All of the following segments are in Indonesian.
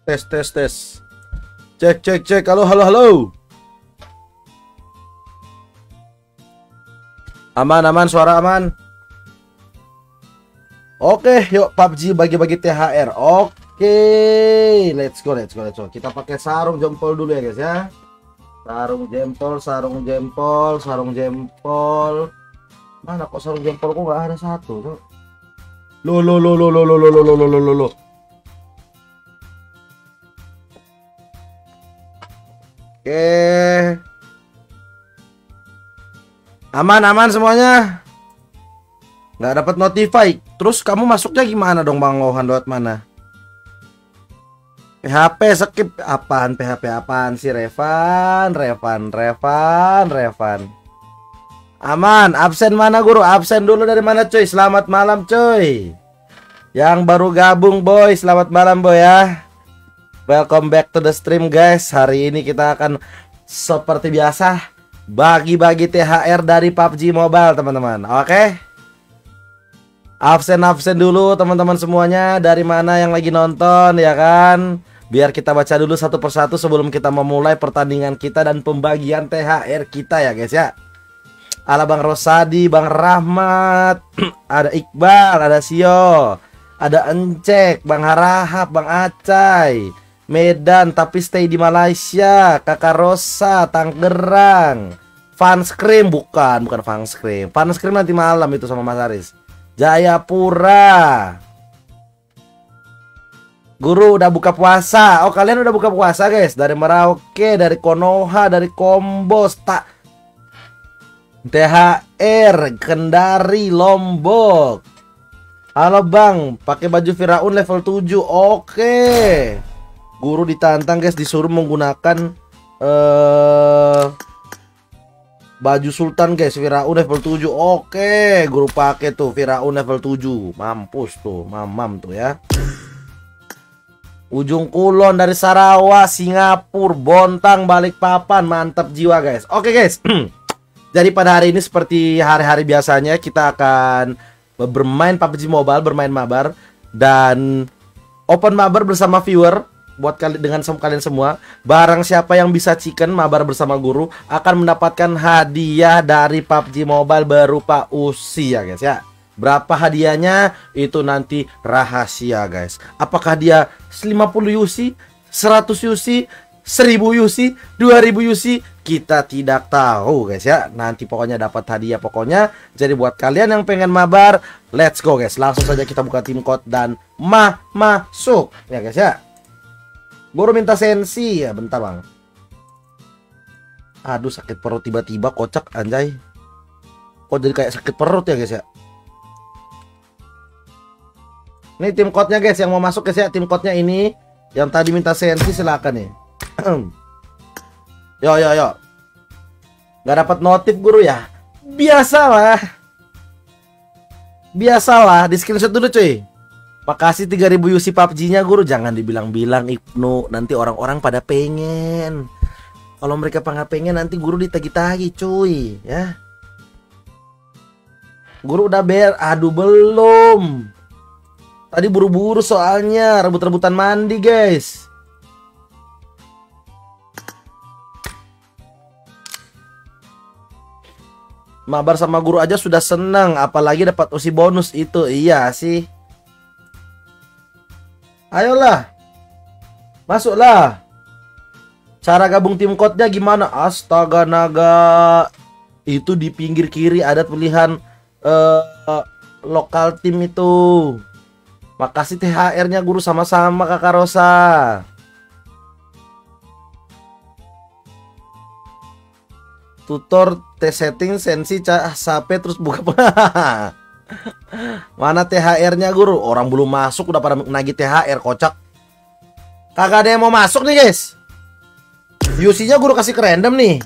Tes tes tes. Cek cek cek. Halo halo halo. Aman aman, suara aman. Oke, yuk PUBG bagi-bagi THR. Oke, let's go let's go let's go. Kita pakai sarung jempol dulu ya guys ya. Sarung jempol, sarung jempol, sarung jempol. Mana kok sarung jempol kok nggak ada satu tuh? Lo. Oke. Aman semuanya. Nggak dapat notify. Terus kamu masuknya gimana dong Bang Lohan, lewat mana? PHP skip apaan? PHP apaan sih? Revan. Aman, absen mana guru? Absen dulu dari mana cuy? Selamat malam cuy. Yang baru gabung boy, selamat malam boy ya. Welcome back to the stream guys. Hari ini kita akan seperti biasa bagi-bagi THR dari PUBG Mobile teman-teman. Oke. Absen dulu teman-teman semuanya. Dari mana yang lagi nonton ya kan? Biar kita baca dulu satu persatu sebelum kita memulai pertandingan kita dan pembagian THR kita ya guys ya. Ala Bang Rosadi, Bang Rahmat, ada Iqbal, ada Sio, ada Encek, Bang Harahap, Bang Acai, Medan tapi stay di Malaysia, Kakak Rosa, Tangerang, Fanscream, bukan Fanscream. Fanscream nanti malam itu sama Mas Aris. Jayapura. Guru udah buka puasa. Oh kalian udah buka puasa guys. Dari Merauke, dari Konoha, dari Kombos, THR, Kendari, Lombok. Halo Bang, pakai baju Firaun level 7. Oke. Guru ditantang guys, disuruh menggunakan baju Sultan guys, Firaun level 7. Oke, guru pakai tuh Firaun level 7. Mampus tuh, mamam tuh ya. Ujung Kulon dari Sarawak, Singapura, Bontang, Balikpapan, mantap jiwa guys. Oke guys. Jadi pada hari ini seperti hari-hari biasanya kita akan bermain PUBG Mobile, bermain mabar dan open mabar bersama viewer. Buat kalian semua, barang siapa yang bisa chicken mabar bersama guru akan mendapatkan hadiah dari PUBG Mobile berupa UC ya guys ya. Berapa hadiahnya itu nanti rahasia guys. Apakah dia 50 UC, 100 UC, 1000 UC, 2000 UC, kita tidak tahu guys ya. Nanti pokoknya dapat hadiah pokoknya. Jadi buat kalian yang pengen mabar, let's go guys. Langsung saja kita buka tim code dan masuk ya guys ya. Guru minta sensi ya, bentar bang. Aduh sakit perut tiba-tiba, kocak anjay. Kok jadi kayak sakit perut ya guys ya. Ini tim code-nya guys yang mau masuk guys ya. Tim code-nya ini yang tadi minta sensi silakan nih. Yo. Nggak dapat notif guru ya. Biasalah, di screenshot dulu cuy. Makasih 3000 UC PUBG-nya guru. Jangan dibilang-bilang Ibnu, nanti orang-orang pada pengen. Kalau mereka nggak pengen nanti guru ditagi-tagi cuy ya. Guru udah aduh belum. Tadi buru-buru soalnya rebut-rebutan mandi guys. Mabar sama guru aja sudah senang, apalagi dapat usi bonus itu. Iya sih. Ayolah. Masuklah. Cara gabung tim code-nya gimana? Astaga naga. Itu di pinggir kiri ada pilihan lokal tim itu. Makasih THR-nya guru, sama-sama Kakak Rosa. Tutor setting sensi sape terus buka. Mana THR-nya guru? Orang belum masuk udah pada nagih THR, kocak. Kagak ada yang mau masuk nih guys. UC-nya guru kasih ke random nih.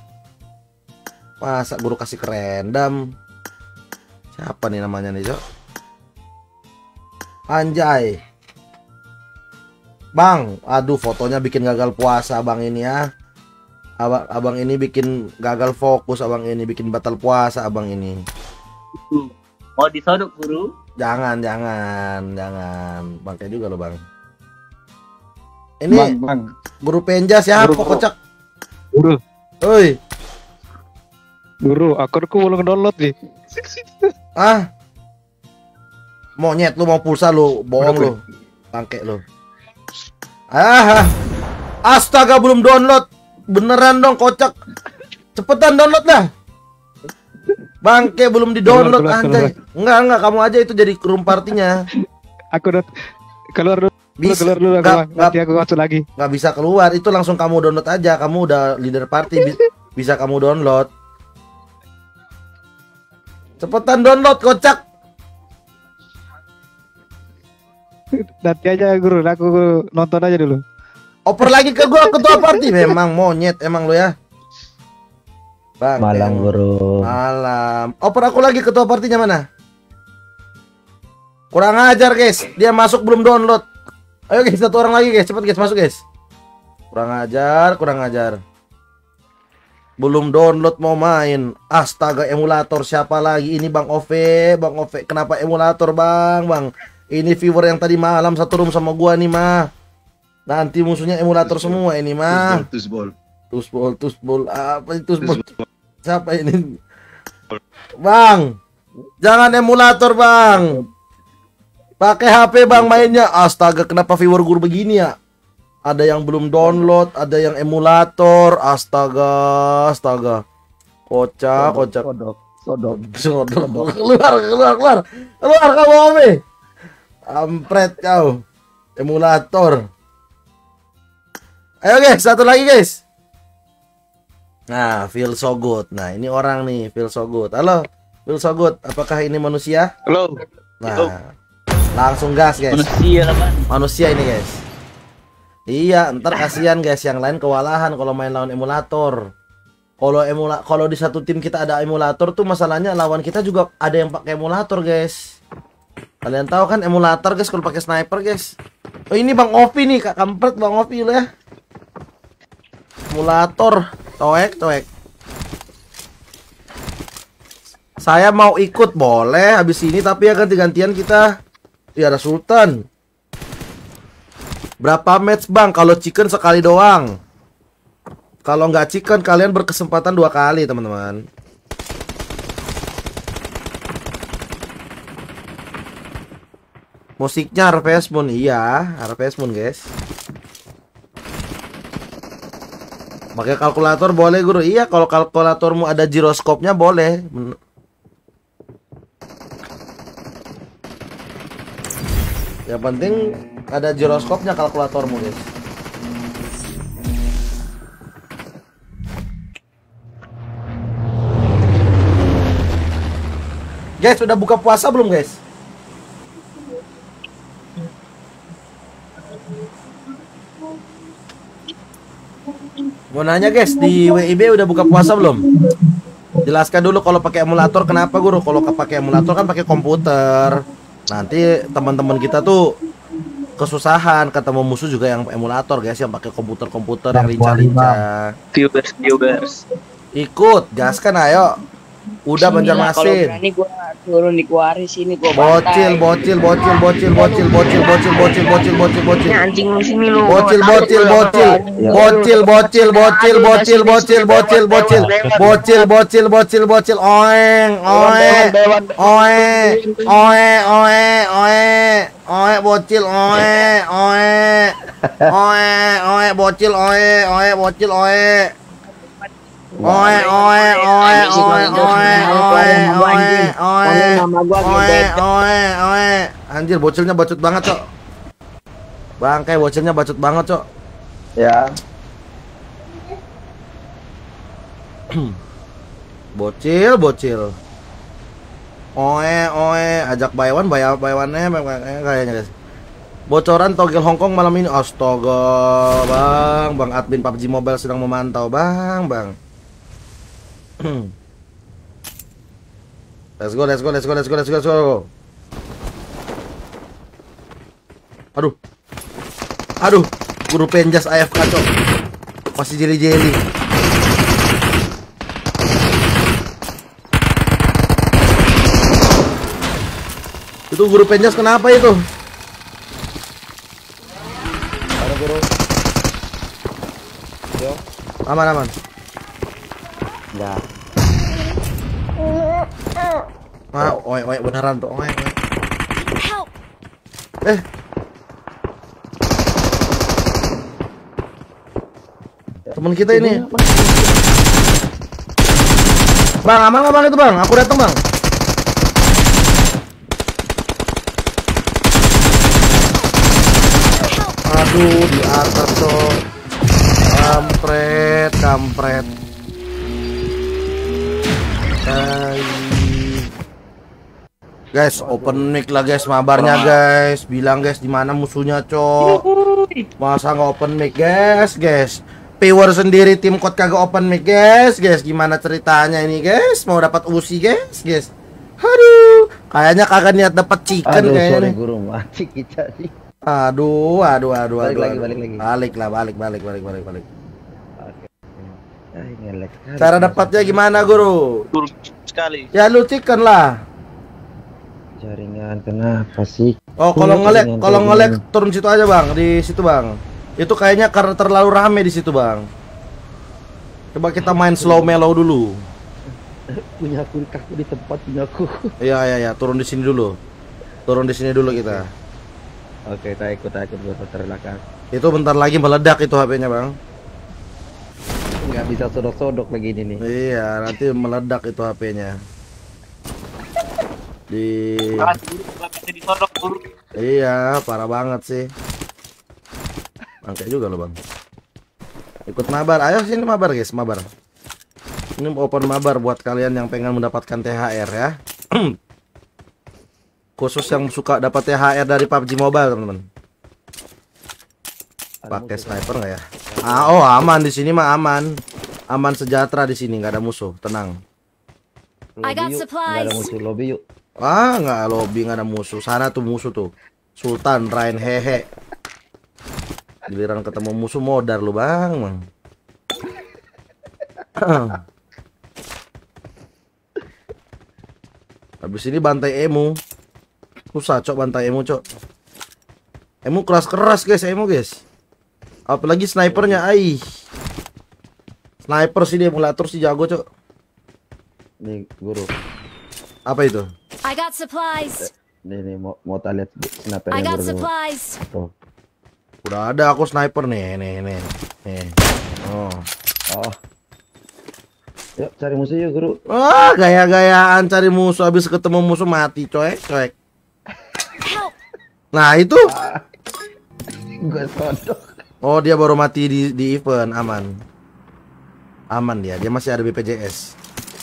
Masa guru kasih ke random? Siapa nih namanya nih, Cok? Anjay. Bang, aduh fotonya bikin gagal puasa abang ini ya. Abang ini bikin gagal fokus, abang ini bikin batal puasa abang ini. Mau disodok guru? Jangan. Bangke juga lo bang. Ini Bang. guru penjas ya, Guru. kocak. Guru, Oi. akunku belum download nih. Ah. Monyet lu mau pulsa lu, bohong Udah, lu. Bangke lu. Ah. Astaga belum download. Beneran dong kocak. Cepetan download lah. Bangke belum di-download Keluar, anjay. Enggak, kamu aja itu jadi room partinya. Aku udah keluar dulu. Bisa. Keluar dulu aku, nanti aku masuk lagi. Nggak bisa keluar, itu langsung kamu download aja. Kamu udah leader party, bisa kamu download. Cepetan download kocak. Nanti aja guru, aku nonton aja dulu. Oper lagi ke gua ketua party. Memang monyet emang lu ya. Bang, Malam guru. malam. Oper aku lagi ketua partinya mana? Kurang ajar guys, dia masuk belum download. Ayo guys, satu orang lagi guys, cepet guys masuk guys. Kurang ajar. Belum download mau main. Astaga emulator siapa lagi? Ini Bang Ove. Kenapa emulator Bang? Ini viewer yang tadi malam satu room sama gua nih mah. Nanti musuhnya emulator semua ini mah. Tusbol. Apa itu tusbol? Siapa ini? Bang, jangan emulator Bang. Pakai HP Bang mainnya. Astaga, kenapa viewer guru begini ya? Ada yang belum download, ada yang emulator. Astaga. Kocak. Sodok. Keluar kamu Ome. Ampret kau. Emulator. Ayo guys, satu lagi guys. Nah, feel so good. Nah, ini orang nih, feel so good. Halo, feel so good. Apakah ini manusia? Halo. Nah, langsung gas guys. Manusia lah kan. Manusia ini guys. Iya, ntar kasihan guys, yang lain kewalahan kalau main lawan emulator. Kalau di satu tim kita ada emulator tuh masalahnya lawan kita juga ada yang pakai emulator guys. Kalian tahu kan emulator guys kalau pakai sniper guys. Oh ini Bang Ovi nih, Kak Kampret Bang Ovi lo ya. Emulator, toek. Saya mau ikut boleh habis ini tapi ya ganti-gantian kita. Ya ada Sultan. Berapa match Bang? Kalau chicken sekali doang. Kalau nggak chicken kalian berkesempatan 2 kali teman-teman. Musiknya Harvest Moon, iya Harvest Moon guys. Pakai kalkulator boleh guru. Iya kalau kalkulatormu ada giroskopnya boleh. Yang penting ada giroskopnya kalkulatormu guys. Guys udah buka puasa belum guys? Mau nanya guys, di WIB udah buka puasa belum? Jelaskan dulu kalau pakai emulator kenapa guru? Kalau pakai emulator kan pakai komputer. Nanti teman-teman kita tuh kesusahan ketemu musuh juga yang emulator guys, yang pakai komputer yang lincah-lincah. Viewers. Ikut, gaskan ayo. Udah Inilah, kalau Banjarmasin. berani gua turun di kuari sini gua Bocil. Ini anjing lu sini lu. Bocil. Oeng. Anjir bocilnya bacot banget cok. Bangkai bocilnya bacot banget cok. Ya. Bocil. Ajak baywan baywannya kayaknya guys. Bocoran togel Hongkong malam ini. Astaga, Bang admin PUBG Mobile sedang memantau, Bang. Let's go. Aduh, guru penjas AFK cok. Masih jeli-jeli. Itu guru penjas kenapa itu? guru. Yo. Aman. Enggak. Oi beneran tuh, oi. Help! Temen kita ini. Bang, aman nggak bang itu bang? Aku datang bang. Aduh, di atas tuh. Kampret. Guys, open mic lah guys, mabarnya guys. Bilang guys di mana musuhnya, cok. Masa nggak open mic, guys. Power sendiri tim code kagak open mic, guys. Gimana ceritanya ini, guys? Mau dapat USI, guys. Aduh, kayaknya kagak niat dapat chicken kayaknya nih. Guru mati kita sih. Aduh. Balik lagi. Balik. Oke. Ngelek. Cara dapatnya gimana, Guru? Buruk sekali. Ya lu chicken lah. Jaringan kenapa sih? Oh, kalau ngelek turun situ aja, Bang. Di situ, Bang. Itu kayaknya karena terlalu rame di situ, Bang. Coba kita main slow mellow dulu. Punya aku di tempat punya aku. Iya, turun di sini dulu. Kita. Oke, kita ikut guru terbelakang. Itu bentar lagi meledak itu HP-nya, Bang. Nggak bisa sodok-sodok lagi ini nih. Iya, nanti meledak itu HP-nya. Bisa disodok guru. Iya, parah banget sih. Angkat juga lo bang. Ikut mabar, ayo sini mabar guys, mabar. Ini open mabar buat kalian yang pengen mendapatkan THR ya. Khusus yang suka dapat THR dari PUBG Mobile teman-teman. Pakai sniper nggak ya? Oh aman di sini mah aman sejahtera di sini, nggak ada musuh, tenang. I got supplies. Nggak ada musuh, lobby yuk. Nggak lobby, nggak ada musuh. Sana tuh musuh tuh. Sultan, Rain, hehe. Giliran ketemu musuh modar lu bang. Habis ini bantai emu. Susah cok bantai emu cok. Emu keras guys, guys. Apalagi snipernya, Sniper sih dia emulator sih jago cok. Nih guru. Apa itu? I got supplies. Nih mau lihat snipernya I got guru. supplies. Tuh. Udah ada aku sniper nih. Oh. Yuk cari musuh yuk guru. Gaya-gayaan cari musuh, habis ketemu musuh mati coek. Nah itu. Gue sodok. Oh dia baru mati di event, aman dia masih ada BPJS.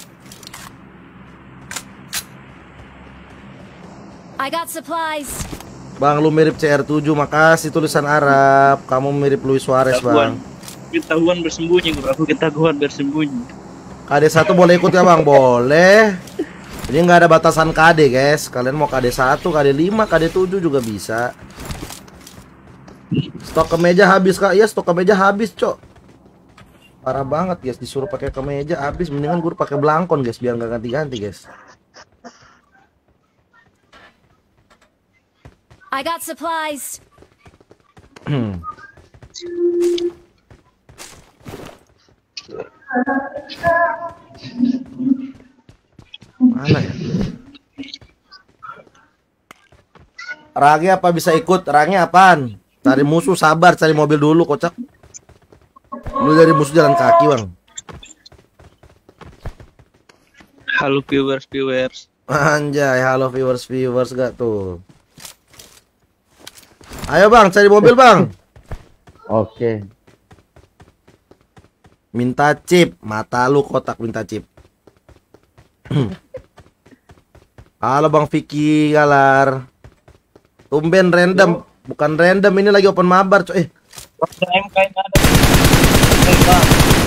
I got supplies. Bang, lu mirip CR7, makasih tulisan Arab. Kamu mirip Luis Suarez, Bang. Ketahuan bersembunyi, aku ketahuan bersembunyi. KD1 boleh ikut ya, Bang? Boleh. Ini nggak ada batasan KD, guys. Kalian mau KD1, KD5, KD7 juga bisa. Stok kemeja habis, Kak. Iya, stok kemeja habis, Cok. Parah banget, guys. Disuruh pakai kemeja habis, mendingan gue pakai belangkon, guys, biar nggak ganti-ganti, guys. I got supplies. Mana ya? Rangi apa bisa ikut? Rangi apaan? Cari musuh, sabar, cari mobil dulu, kocak. Lu dari musuh jalan kaki, Bang. Halo viewers. Anjay, halo viewers gak tuh? Ayo Bang, cari mobil Bang. Oke. Minta chip, mata lu kotak minta chip. Halo Bang Vicky Galar. Tumben random, bukan random ini lagi open mabar coy. MK ini ada.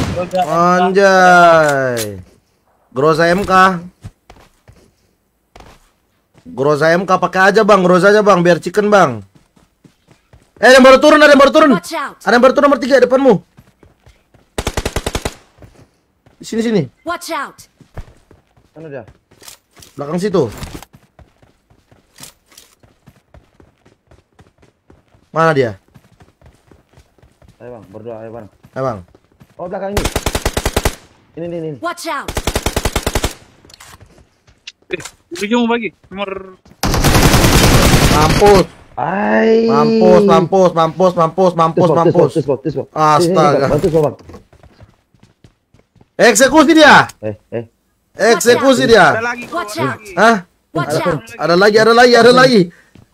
Anjay. Groza MK. Groza MK pakai aja Bang, Groza aja Bang biar chicken Bang. Ada yang baru turun. Ada yang baru turun nomor 3 depanmu. Di sini. Watch out. Mana dia? Belakang situ. Mana dia? Ayo bang, berdoa ayo bang. Ayo bang. Oh belakang ini. Ini. Watch out! Ujung bagi. Nomor Mampus. Ay. Mampus. Tis, Astaga. bantu bang. Eksekusi dia. Eksekusi dia. ada lagi. Bro, Watch ada out! lagi. Hah? Watch out! Ada lagi.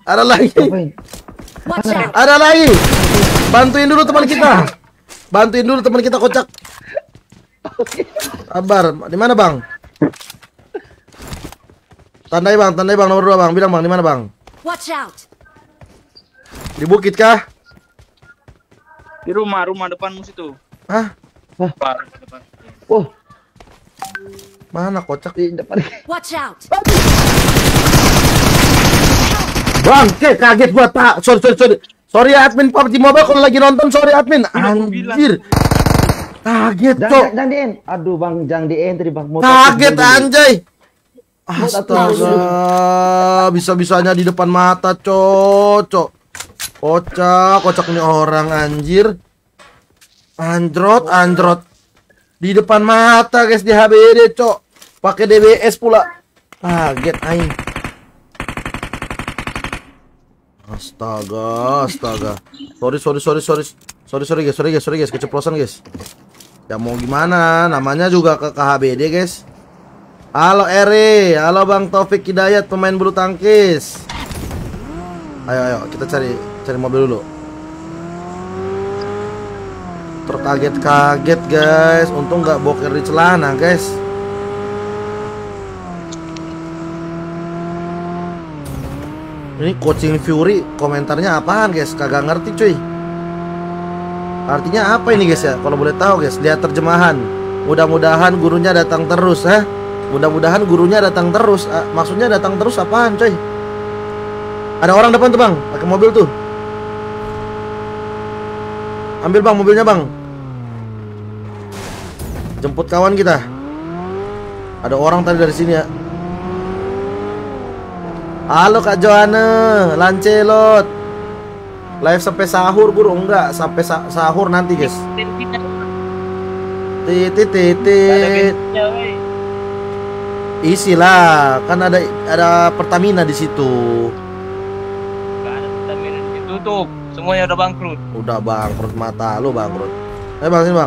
Watch out! Ada lagi. Bantuin dulu teman kita. Kocak. Sabar. Di mana, Bang? Tandai bang nomor 2 bang. Bilang bang di mana bang? Watch out! Di bukit kah? Di rumah depanmu situ. Hah? Depan. Oh, Mana kocak? di depan. Watch out! Bang, kaget gua tak. Sorry ya admin PUBG Mobile kalau lagi nonton. Sorry admin. Anjir. Kaget cok. Jangan di end. Aduh bang, jangan di end tadi bang. Kaget anjay. Astaga, bisa-bisanya di depan mata, cocok. Kocak nih orang anjir. Androt. Di depan mata, guys, di HBD, cok. Pakai DBS pula. Kaget aing. Astaga. Sorry guys, keceplosan guys. Ya mau gimana, namanya juga ke KHBD, guys. Halo Eri, halo Bang Taufik Hidayat, pemain bulu tangkis. Ayo, kita cari mobil dulu. Terkaget guys, untung nggak boker di celana guys. Ini coaching Fury, komentarnya apaan guys? Kagak ngerti cuy. Artinya apa ini guys ya? Kalau boleh tahu guys, lihat terjemahan. Mudah-mudahan gurunya datang terus, Mudah-mudahan gurunya datang terus. Maksudnya datang terus apaan coy? Ada orang depan tuh bang, pakai mobil tuh. Ambil bang mobilnya bang. Jemput kawan kita. Ada orang tadi dari sini ya. Halo Kak Joanne, Lancelot. Live sampai sahur guru? Enggak, sampai sahur nanti guys. Titit. Isi lah, kan ada Pertamina di situ. Gak ada Pertamina ditutup, semuanya udah bangkrut. Udah bangkrut, mata lu bangkrut. Ayo bang, sini bang.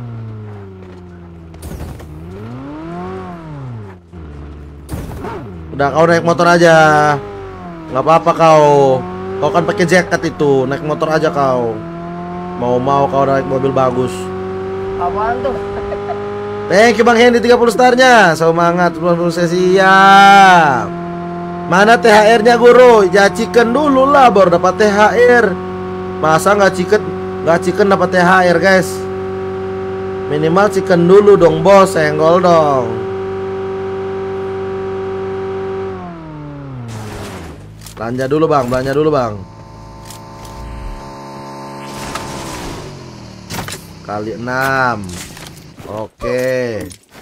Udah kau naik motor aja, nggak apa-apa kau. Kau kan pakai jaket itu, naik motor aja kau. Mau kau naik mobil bagus. Apaan tuh? Thank you Bang Hendy 30 starnya. Semangat 90 siap. Mana THR-nya guru? Ya chicken dulu lah baru dapat THR. Masa nggak chicken dapat THR guys? Minimal chicken dulu dong bos, senggol dong. Belanja dulu bang. Kali 6. Oke.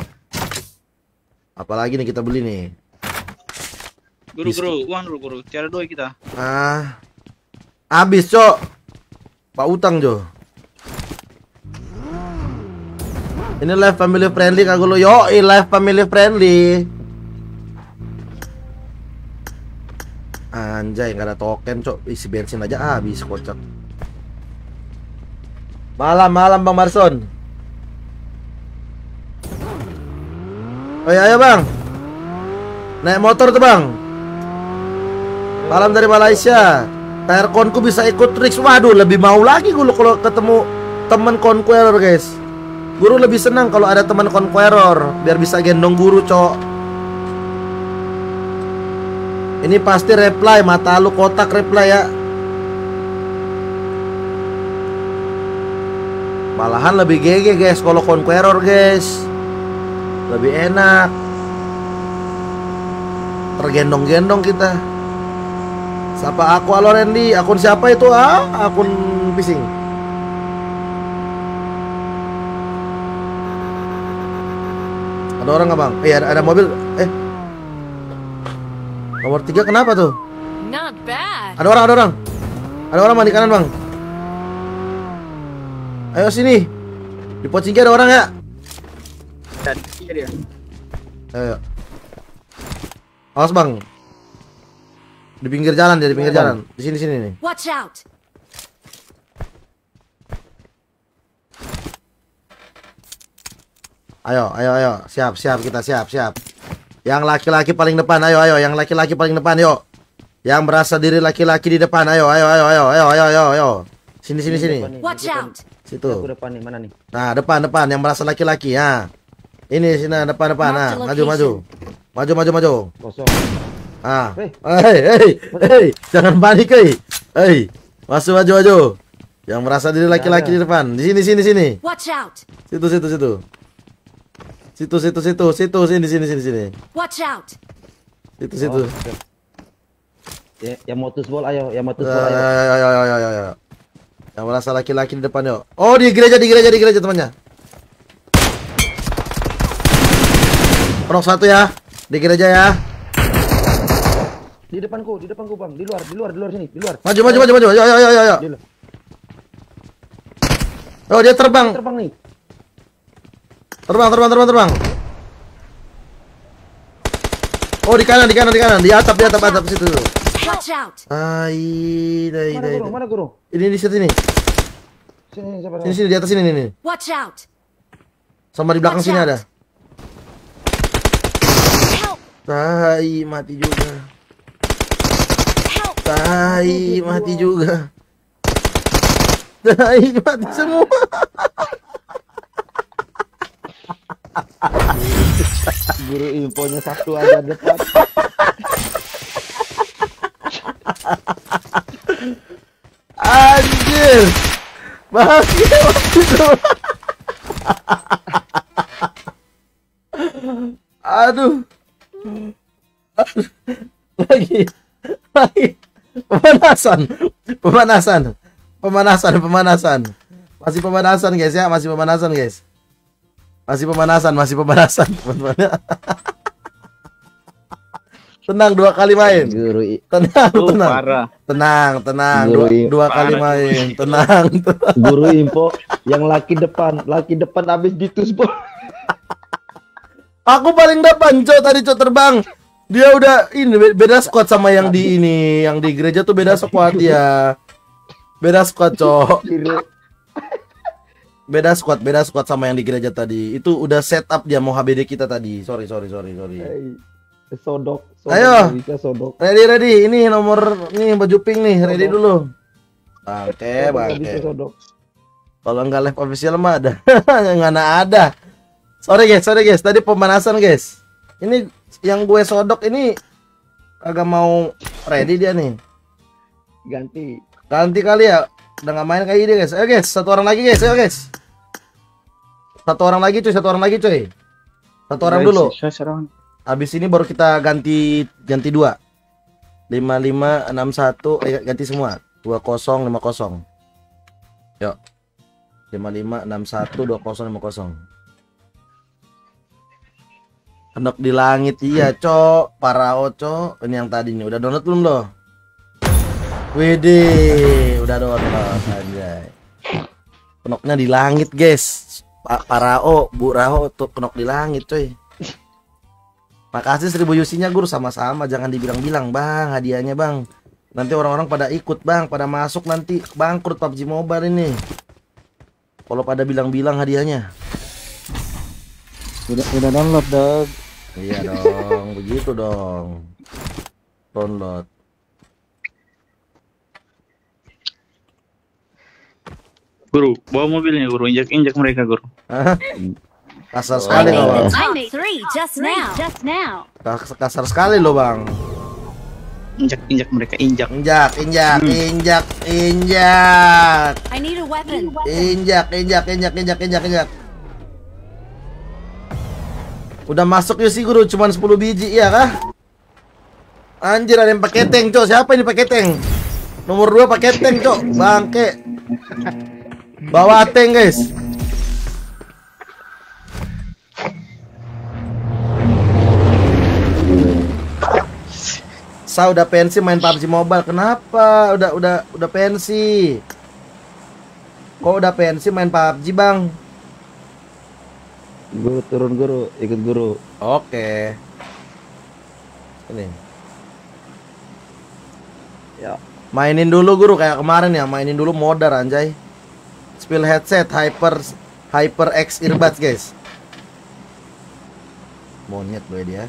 Apalagi nih kita beli nih? Guru, uang dulu guru. Cara doi kita. Habis cok. Pak utang jo. Ini live family friendly kagak lo? Yo, live family friendly. Anjay, nggak ada token cok. Isi bensin aja habis kocak. Malam Bang Marson. Oh iya, ayo bang. Naik motor tuh bang. Salam dari Malaysia. Tire konku bisa ikut tricks. Waduh, lebih mau lagi gue kalau ketemu teman conqueror guys. Guru lebih senang kalau ada teman conqueror, biar bisa gendong guru cok. Ini pasti reply, mata lu kotak reply ya. Malahan lebih GG guys kalau conqueror guys. Lebih enak. Tergendong-gendong kita. Siapa aku Halo Randy? Akun siapa itu? Akun phishing. Ada orang nggak bang? Ada mobil. Nomor 3 kenapa tuh? Not bad. Ada orang bang di kanan bang. Ayo sini. Di pos tinggi ada orang ya? Dan dia. Ayo. Awas bang. Di pinggir jalan dia, di pinggir jalan. Di sini nih. Watch out! Ayo. Siap kita siap. Yang laki-laki paling depan, ayo. Yang laki-laki paling depan, yuk. Yang merasa diri laki-laki di depan, ayo. Sini. Watch out! Situ. Aku depan nih, mana nih? Nah, depan yang merasa laki-laki ya. Ini sini depan. Nah, maju. Kosong. Ah. Hei. Jangan panik, hei. Masuk maju. Yang merasa diri laki-laki di depan. Di sini. Watch out! Situ. Sini. Watch out! Situ. Ya, yang motus bol ayo, Ayo. Yang merasa laki-laki di depan, yuk. Oh, di gereja temannya. Penok satu ya. Di gereja ya. Di depanku bang, di luar sini, di luar. Maju. Ayo. Di luar. Oh, dia terbang. Terbang nih. Terbang. Oh, di kanan. Di atap situ. Watch out! Mana guru? Ini di situ nih. Sini siapa? Sini di atas sini nih. Watch out! Sama di belakang Watch sini out. ada. Help! Mati juga. Help! Mati juga. Mati semua. Guru infonya satu aja depan. Anjir. Bahagia waktu itu. Aduh. Lagi. Pemanasan. Masih pemanasan guys ya, masih pemanasan teman-teman. Tenang, 2 kali main. Tenang. Parah. Tenang. Guru, Dua kali main. Tenang. Guru info yang laki depan habis ditus bol. Aku paling depan, tadi terbang. Dia udah ini beda squad sama yang di ini, yang di gereja tuh beda squad ya. Beda squad, Beda squad sama yang di gereja tadi. Itu udah setup dia mau HBD kita tadi. Sorry. Sodok. Ayo. Bisa sodok. Ready. Ini nomor nih baju pink nih, ready dulu. Bangke. Bisa sodok. Kalau nggak live official mah ada. Nggak ada. Sorry guys. Tadi pemanasan guys. Ini yang gue sodok ini agak mau ready dia nih. Ganti kali ya. Udah nggak main kayak gini guys. Ayo guys, satu orang lagi guys. Ayo guys. Satu orang lagi coy. Satu orang dulu. Habis ini baru kita ganti 2. 5561 ganti semua. 2050. Yuk. 5561 2050. Kendok di langit iya, Cok. Parao, Cok. Ini yang tadi nih. Udah download belum lo? Widih, udah download anjay. Kendoknya di langit, guys. Parao, Bu Rao tuh kendok di langit, coy. Makasih 1000 yusinya Guru, sama-sama. Jangan dibilang-bilang bang, hadiahnya bang. Nanti orang-orang pada ikut bang, pada masuk nanti bangkrut PUBG Mobile ini. Kalau pada bilang-bilang hadiahnya. Udah download dong. Iya dong, begitu dong. Download. Guru, bawa mobilnya Guru, injak mereka Guru. Hah? Kasar sekali lo bang. I made 3 just now. Kasar sekali lo bang. Injak mereka, injak. Injak. I need a weapon. Injak. Udah masuk ya sih Guru, cuman 10 biji iya kah? Anjir ada yang pakai tank, Cok. Siapa ini pakai tank? Nomor 2 pakai tank, Cok. Bangke. Bawa tank, guys. Sa udah pensi main PUBG Mobile. Kenapa? Udah pensi. Kok udah pensi main PUBG, Bang? Guru turun guru, ikut guru. Oke. Ini. Ya. Mainin dulu guru kayak kemarin ya, mainin dulu modar anjay. Spill headset HyperX earbuds, guys. Monyet gue dia.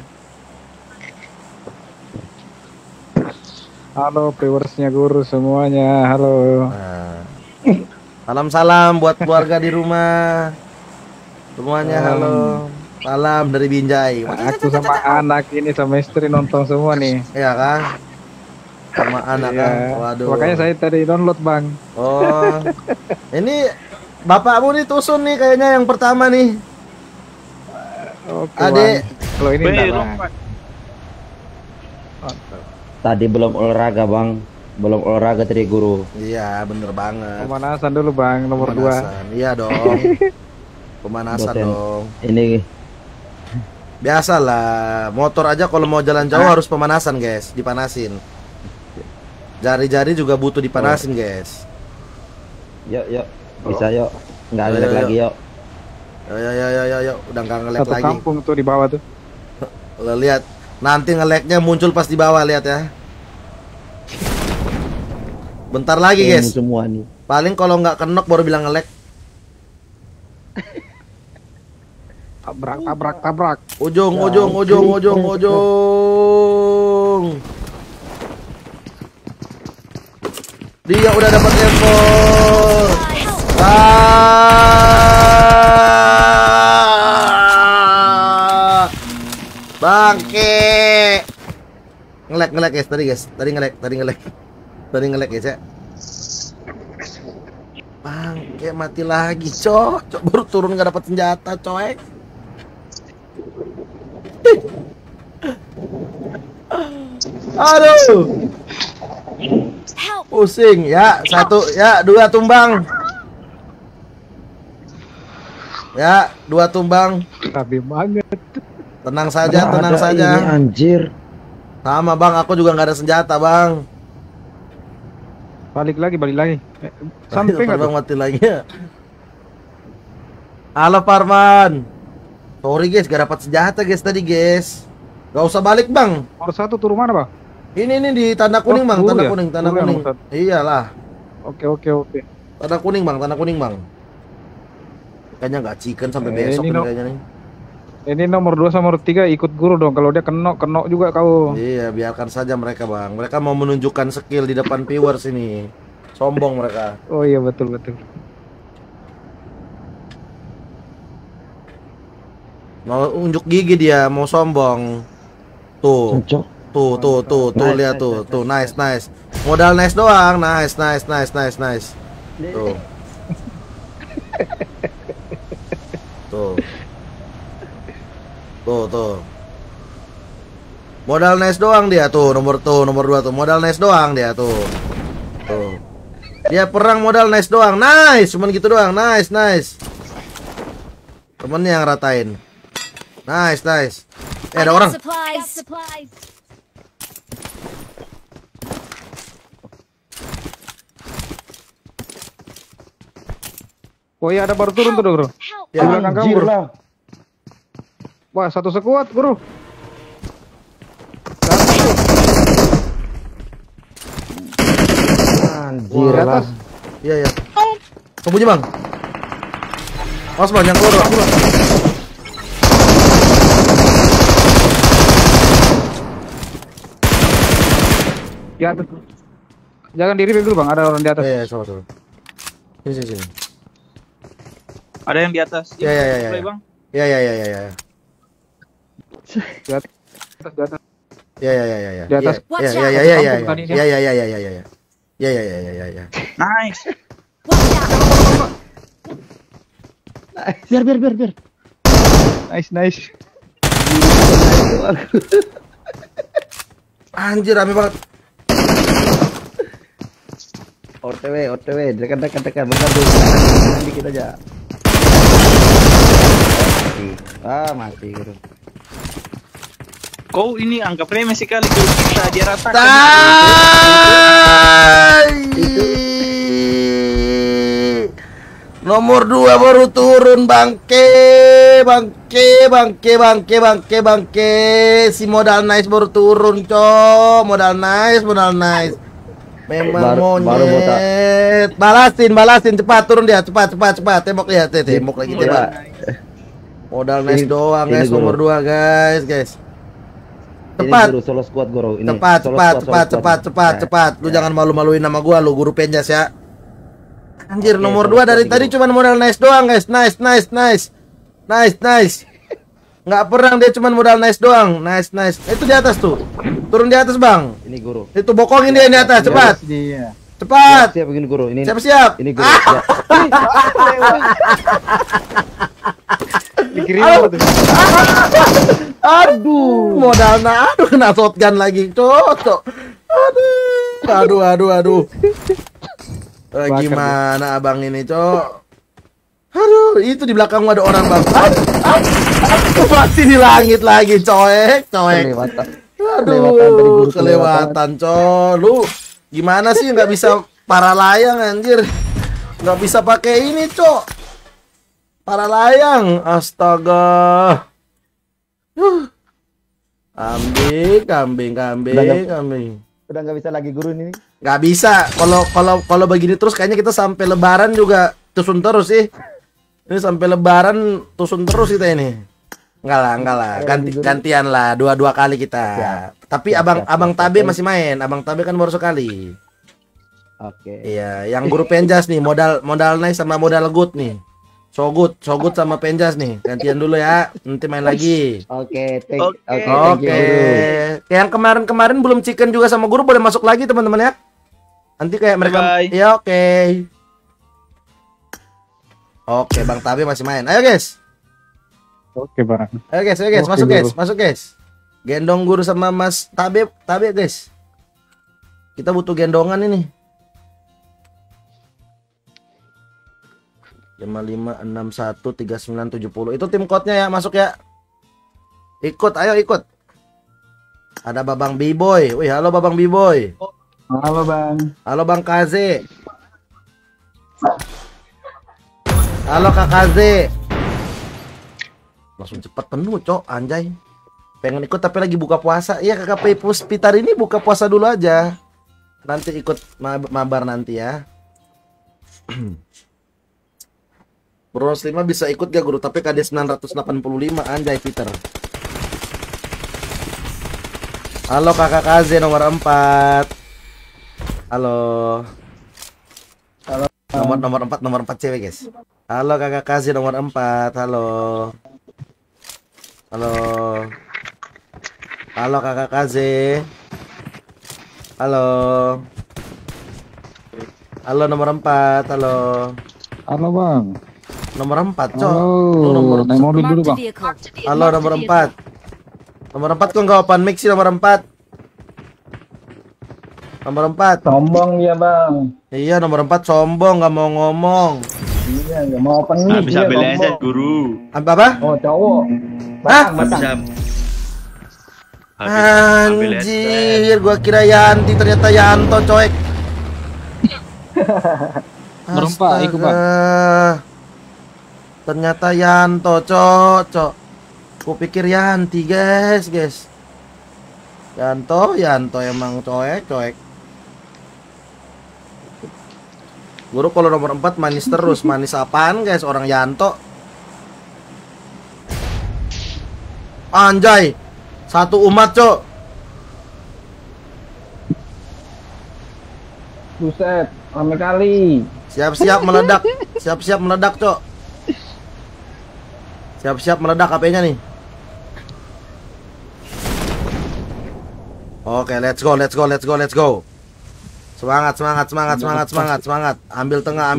Halo viewersnya guru semuanya, halo. Nah. Salam-salam buat keluarga di rumah. Semuanya halo. Salam dari Binjai. Aku sama anak ini sama istri nonton semua nih. Iya kan? Sama anak Iya. kan. Waduh. Makanya saya tadi download bang. Oh. Ini bapakmu nih Tusun nih kayaknya yang pertama nih. Oke, Adek. Bang. Kalau ini enggak bang. Tadi belum olahraga bang, belum olahraga tadi guru. Iya, bener banget. Pemanasan dulu bang, nomor 2. Pemanasan. Iya dong. Pemanasan Dosen. dong. Ini Biasalah, motor aja kalau mau jalan jauh harus pemanasan, guys. Dipanasin. Jari-jari juga butuh dipanasin, guys. yuk bisa yuk, nggak Ayo, ngelek yuk. lagi yuk. Yo, udah nggak ngelek Satu lagi. kampung tuh di bawah tuh. Lo lihat, nanti ngeleknya muncul pas di bawah, lihat ya. Bentar lagi, guys. Semua nih. Paling kalau nggak kenok baru bilang ngelek. Tabrak. Ujung. Dia udah dapat effort. Bangke. Ngelek guys tadi ngelek guys ya. Bangke mati lagi, cok baru turun nggak dapat senjata, coy. Aduh. Help! Pusing ya, 2 tumbang. Ya, 2 tumbang. Tapi banget. Tenang saja, Mana tenang ada saja. ini, anjir. Sama bang, aku juga nggak ada senjata bang. Balik lagi. Samping Bang atau? mati lagi ya. Halo Parman. Sorry guys, gak dapat senjata guys tadi guys. Gak usah balik bang. Nomor 1 turun mana bang? Ini di tanda kuning bang, dulu tanda ya? kuning, tanda Dulu yang kuning. nomor satu. Iyalah, Oke. tanda kuning bang, tanda kuning bang. Kayaknya nggak chicken sampai besok ini nih no- kayaknya nih. Ini nomor 2 sama nomor 3 ikut guru dong. Kalau dia kenok juga kau. Iya, biarkan saja mereka bang. Mereka mau menunjukkan skill di depan viewers ini. Sombong mereka. Oh iya betul. Mau unjuk gigi dia, mau sombong. Tuh, Cocok. tuh, Nice, lihat nice, tuh, nice. Modal nice doang, nice. Tuh. Tuh. Modal nice doang dia tuh, nomor 2 tuh. Modal nice doang dia tuh. Tuh. Dia perang modal nice doang. Nice, cuman gitu doang. Nice. Temennya yang ratain. Nice. I Ada got orang. Supplies. Oh iya ada baru turun tuh guru. Help! Ya, Di belakang kamu, Anjir Bro. lah. Wah satu sekuat guru. Anjir Di lah. atas. Iya. Sembunyi bang. Awas bang, yang keluar. Di atas. Jangan diri dulu bang. Ada orang di atas. Iya, coba. Sini. Ada yang di atas. Ya. Play, Bang. Iya. Di atas. Di atas. Iya. Di atas. Watch out. Iya. Nice. Watch out! Biar. Nice. Anjir, rame banget. OTW, dekat. Bentar dulu. Dikit aja. Mati guru. Kau ini anggap remeh sekali kalau kita dia ratakan. Nomor 2 baru turun bangke. Si modal nice baru turun, cok. Modal nice. Memang Baru monyet. Balasin cepat turun dia, cepat. Tembok dia, tembok lagi tembak. Modal nice doang guys, nomor 2 guys. Cepat. Ini guru solo squad guru. Ini. Cepat. Lu jangan malu-maluin nama gua, lu guru penjas ya. Anjir, nomor 2 dari tadi cuman modal nice doang guys. Nice. Nggak pernah dia cuman modal nice doang. Nice. Itu di atas tuh. Turun di atas, Bang. Ini guru. Itu bokongin dia di atas, cepat. Dia. Cepat. Siap begini guru. Ini. Siap. Ini guru. Ya. Dikirim apa tuh? Aduh, modalnya kena shotgun lagi, cocok. Aduh. Gimana abang ini, cok? Aduh, itu di belakangmu ada orang, Bang. Masih di langit lagi, coek. Aduh, kelewatan, cok. Lu gimana sih nggak bisa para layang, anjir? Nggak bisa pakai ini, cok. Para layang, astaga. Kambing. Udah nggak bisa lagi guru ini. Nggak bisa. Kalau begini terus kayaknya kita sampai lebaran juga tusun terus sih. Ini sampai lebaran tusun terus kita ini. Enggak lah. Gantian lah, dua kali kita. Tapi abang Tabe masih main. Abang Tabe kan baru sekali. Oke. Iya, yang guru penjas nih, modal nice sama modal good nih. So good sama penjas nih. Gantian dulu ya. Nanti main lagi. Oke. Oke. Yang kemarin belum chicken juga sama guru boleh masuk lagi teman-teman ya. Nanti kayak mereka. Bye. Ya oke. Oke, Bang Tabe masih main. Ayo guys. Oke, Bang. Ayo guys, Oke, masuk guys. Gendong guru sama Mas Tabe guys. Kita butuh gendongan ini. 55613970. Itu tim code-nya ya, masuk ya. Ayo ikut. Ada Babang B-Boy. Wih, halo Babang B-Boy. Halo, Bang. Halo Bang Kaze. Halo Kak Kaze. Langsung cepat penuh, cok, anjay. Pengen ikut tapi lagi buka puasa. Iya, KKP Puspitar ini buka puasa dulu aja. Nanti ikut mabar nanti ya. Bros 5 bisa ikut gak guru? Tapi KD 985 anjay Peter. Halo Kakak KZ nomor 4. Halo. Nomor 4 cewek guys. Halo Kakak KZ nomor 4. Halo. Halo Kakak KZ. Halo nomor 4. Halo. Halo, Bang. Nomor 4, cok. Halo. Nomor Naik mobil dulu, Marked a Bang. vehicle. Halo nomor 4. Nomor 4 kok nggak open mic sih nomor 4. Nomor 4. Sombong dia, Bang. Iya, nomor 4 sombong, nggak mau ngomong. Iya, nggak mau open Nggak mic, bisa dia beli sombong. aja guru. Apa? Oh, cowok. Hah? Nggak bisa. Anjir, gua kira Yanti ternyata Yanto, coek. Nomor 4, ikut, Bang. Astaga. Ternyata Yanto, cok. Kupikir Yanti, guys. Yanto emang coek. Guru kalau nomor 4 manis terus. Manis apaan, guys? Orang Yanto. Anjay. Satu umat, cok. Buset, rame kali. Siap-siap meledak. Siap-siap meledak, cok. Siap-siap meledak HP-nya nih. Oke, let's go. Semangat. Ambil tengah.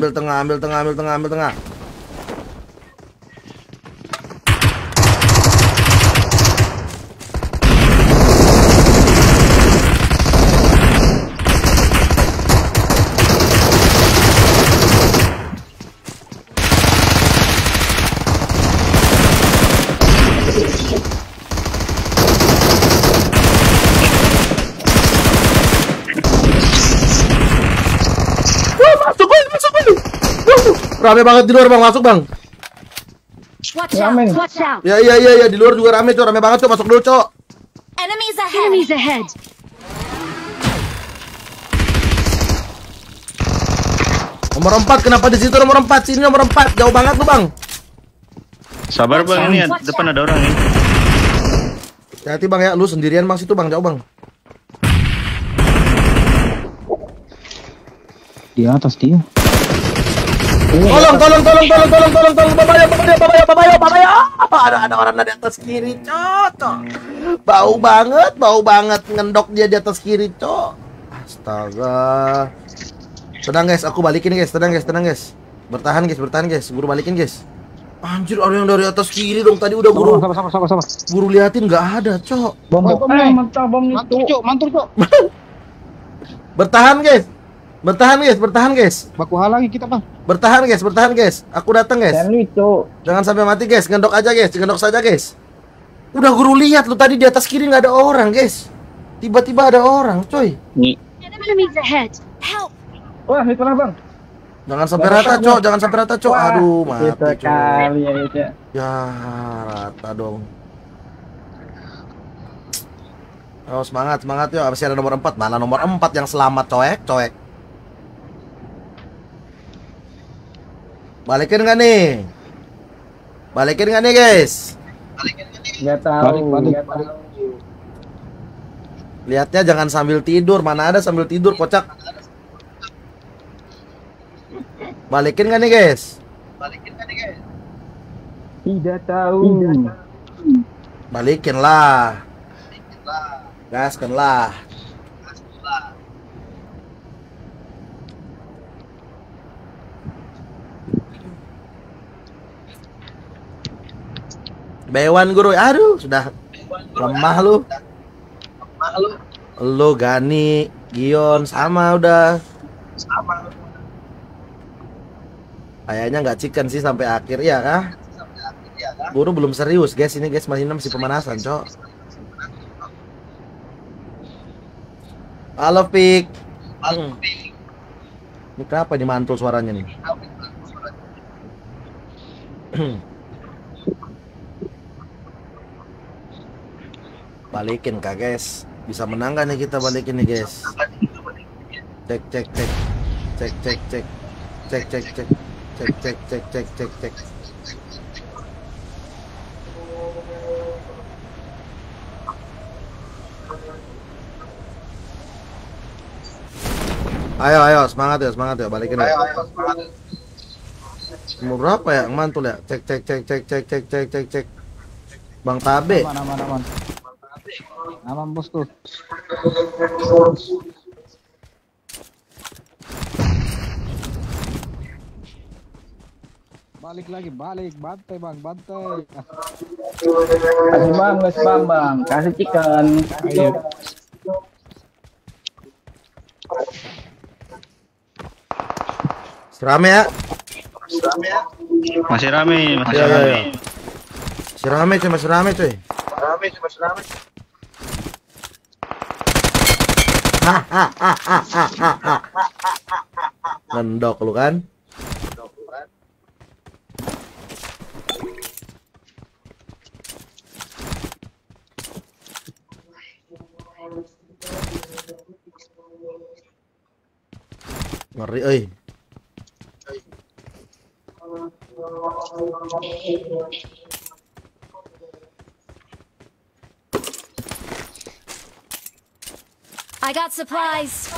Rame banget di luar bang, masuk bang. Watch out! Watch out! Ya, di luar juga rame cok, rame banget cok, masuk dulu cok. Enemies ahead! Enemies ahead! Nomor 4, kenapa di situ nomor 4? Sini nomor 4, jauh banget tuh bang. Sabar bang, ini depan ada orang ini. Hati-hati bang ya, lu sendirian bang situ bang, jauh bang. Di atas dia. Tolong, babaya. Ada orang di atas kiri, cok. Bau banget ngendok dia di atas kiri, cok. Astaga. Tenang guys, aku balikin guys, tenang guys. Bertahan guys, guru balikin guys. Anjir, ada yang dari atas kiri dong, tadi udah guru. Sama. Guru liatin nggak ada, cok. Bom itu. Mantul, Cok. Bertahan guys. Baku halangi kita, Bang. Bertahan guys. Aku datang guys. Jangan sampai mati guys. Gendok saja guys. Udah guru lihat lu tadi di atas kiri nggak ada orang guys. Tiba-tiba ada orang, coy. Enemies ahead! Help! Wah, itu lah bang. Jangan sampai rata, cok. Aduh, mati cok. Sekali ya itu. Ya, rata dong. Oh, semangat yuk. Masih ada nomor 4. Mana nomor 4 yang selamat, coek. Balikin nggak nih, guys? Nggak tahu. Balik. Lihatnya jangan sambil tidur. Mana ada sambil tidur, kocak. Balikin nggak nih, guys? Tidak tahu. Balikin lah. Gaskan lah. Bewan guru, aduh sudah lemah lu. Lu Gani, Gion sama udah. Kayaknya nggak chicken sih sampai akhir ya kah? Guru belum serius guys, ini guys masih pemanasan cok. Halo Pik. Ini kenapa ini mantul suaranya nih? Balikin kak guys. Bisa menang gak nih kita balikin nih guys? Cek. Ayo semangat ya balikin ya. Umur berapa ya yang mantul ya? Cek. Bang Tabe. Aman bosku. Balik lagi, bantai bang. Kasih bang. Kasih chicken. Ayo. Rame ya? Masih rame. Ya. Masih rame cuy. Ngendok lu kan? Ngeri euy. I got supplies.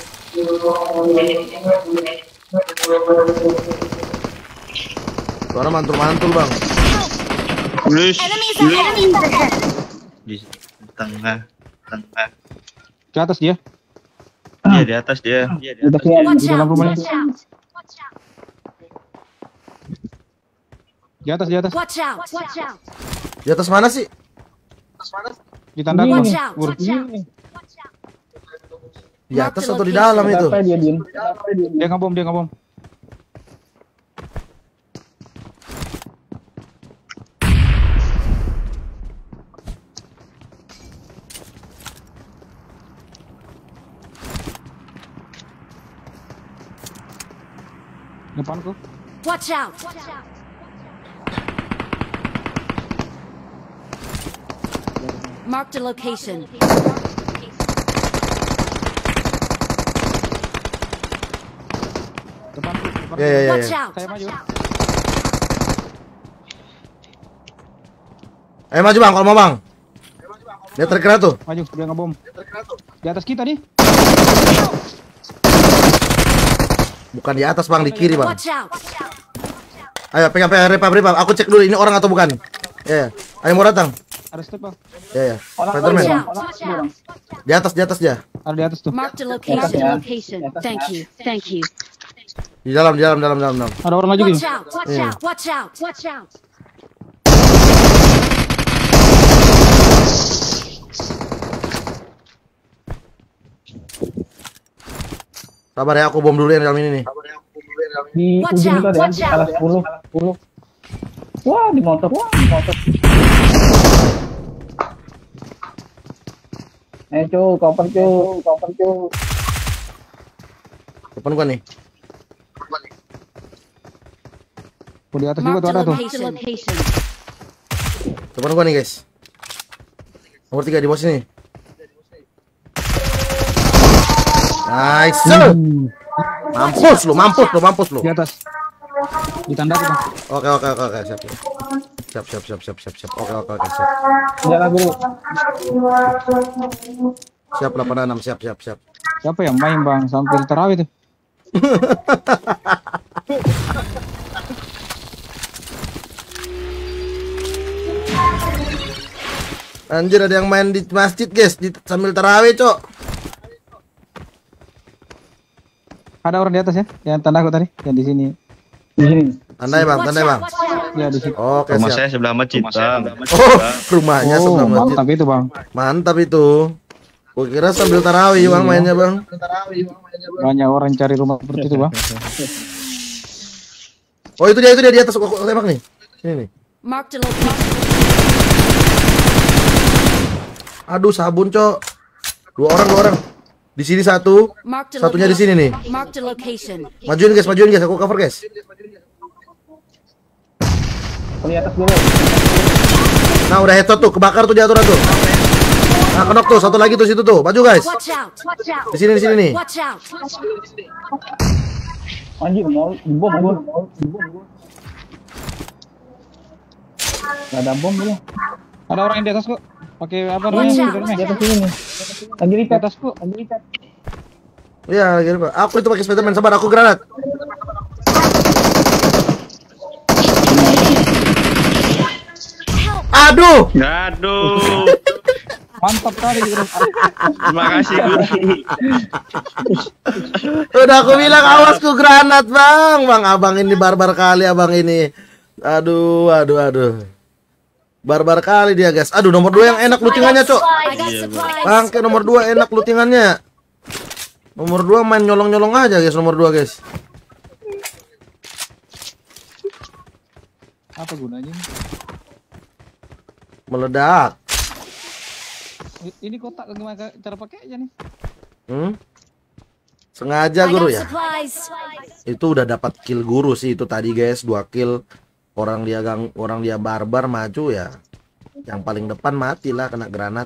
Suara mantul-mantul, Bang. Plus. Enemies ahead. Di tengah. Ke atas dia. Iya di atas dia. Watch Di dalam out! rumahnya. Watch out! Di atas. Watch out! Watch out! Di atas mana sih? Di tanda Watch nih. out! Gur. Watch out! Di atas atau di dalam itu? Apa dia Din? Dia ngebom. Depanku. Watch out! Marked a location. Depan. Ya. Watch out! Saya maju. Ayo maju bang, kalau mau bang. Dia terkena tuh. Maju, dia ngebom. Di atas kita nih. Bukan di atas bang, di kiri bang. Watch out! Ayo pegang repap. Aku cek dulu ini orang atau bukan. Ya. Ayo mau datang. Ada step, Bang. Ya. Watch Spiderman. out! Watch out! Di atas ya. Ada di atas tuh. Marked a location. Thank you. Di dalam. Ada orang maju Watch gini. out! Yeah. Watch out! Sabar ya, aku bom dulu yang dalam ini nih. Di Watch ujung out, itu ada watch out. alas 10. Wah, di motor. Cu, cover cu. Depan gua nih. Oh, di atas juga tuh Marked a ada tuh. location. Depan gua nih guys. Nomor 3 di bawah sini. Nice. Mampus lu. Di atas. Di tanda tuh, Bang. Oke, siap. Oke, siap. Jalan dulu. Siap 86, siap. Siapa yang main, Bang? Sambil terawih tuh. Anjir, ada yang main di masjid, guys, sambil tarawih, Cok. Ada orang di atas ya? Yang tanda aku tadi, yang di sini. Di sini. Tandai, Bang. Ya di situ. Oke, Rumah siap. saya sebelah masjid, Bang. Oh, rumahnya Oh, sebelah masjid. mantap itu, Bang. Mantap itu. Gua kira sambil tarawih Bang mainnya, Bang. Banyak orang cari rumah seperti itu, Bang. Oh, itu dia di atas. Aku tembak nih. Sini nih. Marked a location. Aduh, sabun, Cok. Dua orang. Di sini satu. Marked a Satunya di location. sini nih. Marked a location. Majuin, guys. Aku cover, guys. Di atas dulu. Nah, udah headshot tuh. Kebakar tuh di aturan tuh. Nah, kenok tuh. Satu lagi tuh situ tuh. Maju, guys. Watch out! Di sini nih. Watch out! Anjir, mau bom gua. Gak ada bom belum. Ada orang yang di atas kok. Pakai apa Watch namanya? out. Di atas sini nih. Lagi Di lipat. atas kok. Iya, lagi Pak. Aku itu pakai Spiderman. Sabar, aku granat. Aduh. Mantap kali, Bro. Terima kasih, Guru. Udah aku bilang awasku granat, Bang. Bang, abang ini barbar kali, abang ini. Aduh. Barbar kali dia, guys. Aduh, nomor 2 yang enak lootingannya, Cok. I got supplies. Bangke nomor 2 enak lootingannya. Nomor 2 main nyolong-nyolong aja, guys, nomor 2, guys. Apa gunanya? Meledak. Ini kotak gimana cara pakainya nih? Sengaja, I Guru got ya. supplies. Itu udah dapat kill Guru sih itu tadi, guys. 2 kill. Orang dia barbar maju ya. Yang paling depan mati lah kena granat.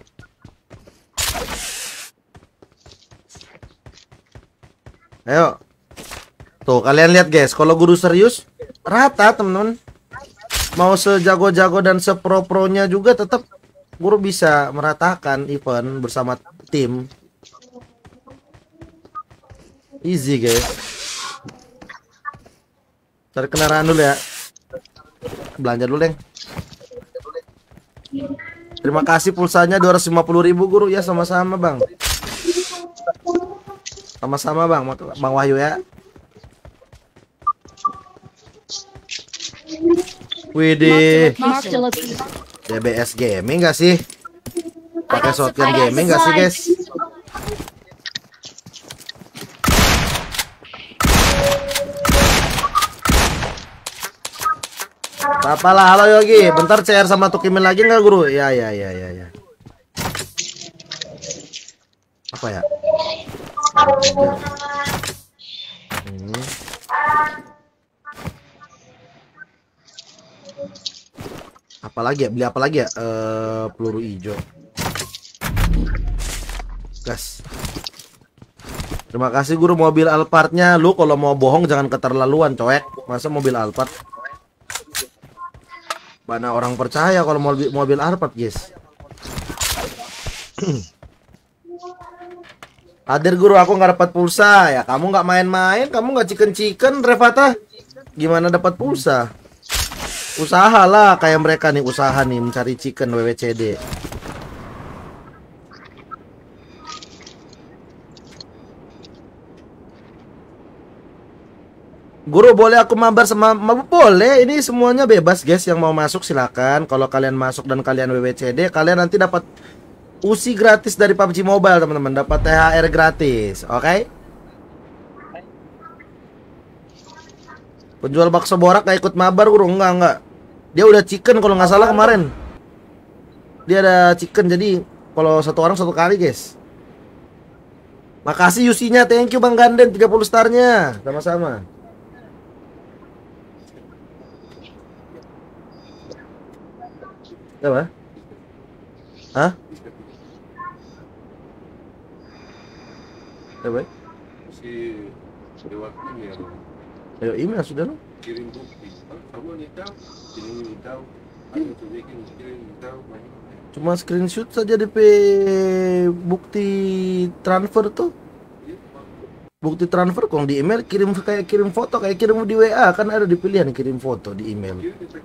Ayo. Tuh, kalian lihat, guys. Kalau Guru serius, rata, teman-teman. Mau sejago-jago dan sepro-pronya juga tetap Guru bisa meratakan event bersama tim. Easy, guys. Cari kendaraan dulu ya. Belanja dulu, Leng. Terima kasih pulsanya 250.000, Guru. Ya, sama-sama, Bang. Sama-sama, Bang. Bang Wahyu ya. Widih. Marked a location. DBS Gaming gak sih? Pakai shotgun gaming gak sih, guys? Apalah, halo Yogi. Bentar CR sama Tukimin lagi nggak, Guru? Ya. Apa ya? Ini. Apalagi ya? Beli apa lagi ya? Peluru hijau. Gas. Terima kasih guru mobil Alphardnya. Lu kalau mau bohong jangan keterlaluan, coek. Masa mobil Alphard? Mana orang percaya kalau mobil Alphard, guys. Hadir guru, aku nggak dapat pulsa ya. Kamu nggak main-main, kamu nggak chicken Revata. Gimana dapat pulsa? Usahalah kayak mereka nih, usaha nih mencari chicken WWCD. Guru boleh aku mabar sama boleh, ini semuanya bebas guys, yang mau masuk silakan. Kalau kalian masuk dan kalian WWCD, kalian nanti dapat UC gratis dari PUBG Mobile teman-teman, dapat THR gratis, oke? Penjual bakso borak gak ikut mabar guru, enggak. Dia udah chicken kalau nggak salah kemarin. Dia ada chicken, jadi kalau satu orang satu kali guys. Makasih UC-nya, thank you Bang Ganden 30 starnya, sama-sama. Apa? Hah? Apa? Ayo email sudah lo. Cuma screenshot saja DP bukti transfer tuh. Bukti transfer kok di email kirim kayak kirim foto kayak kirim di WA kan ada di pilihan kirim foto di email.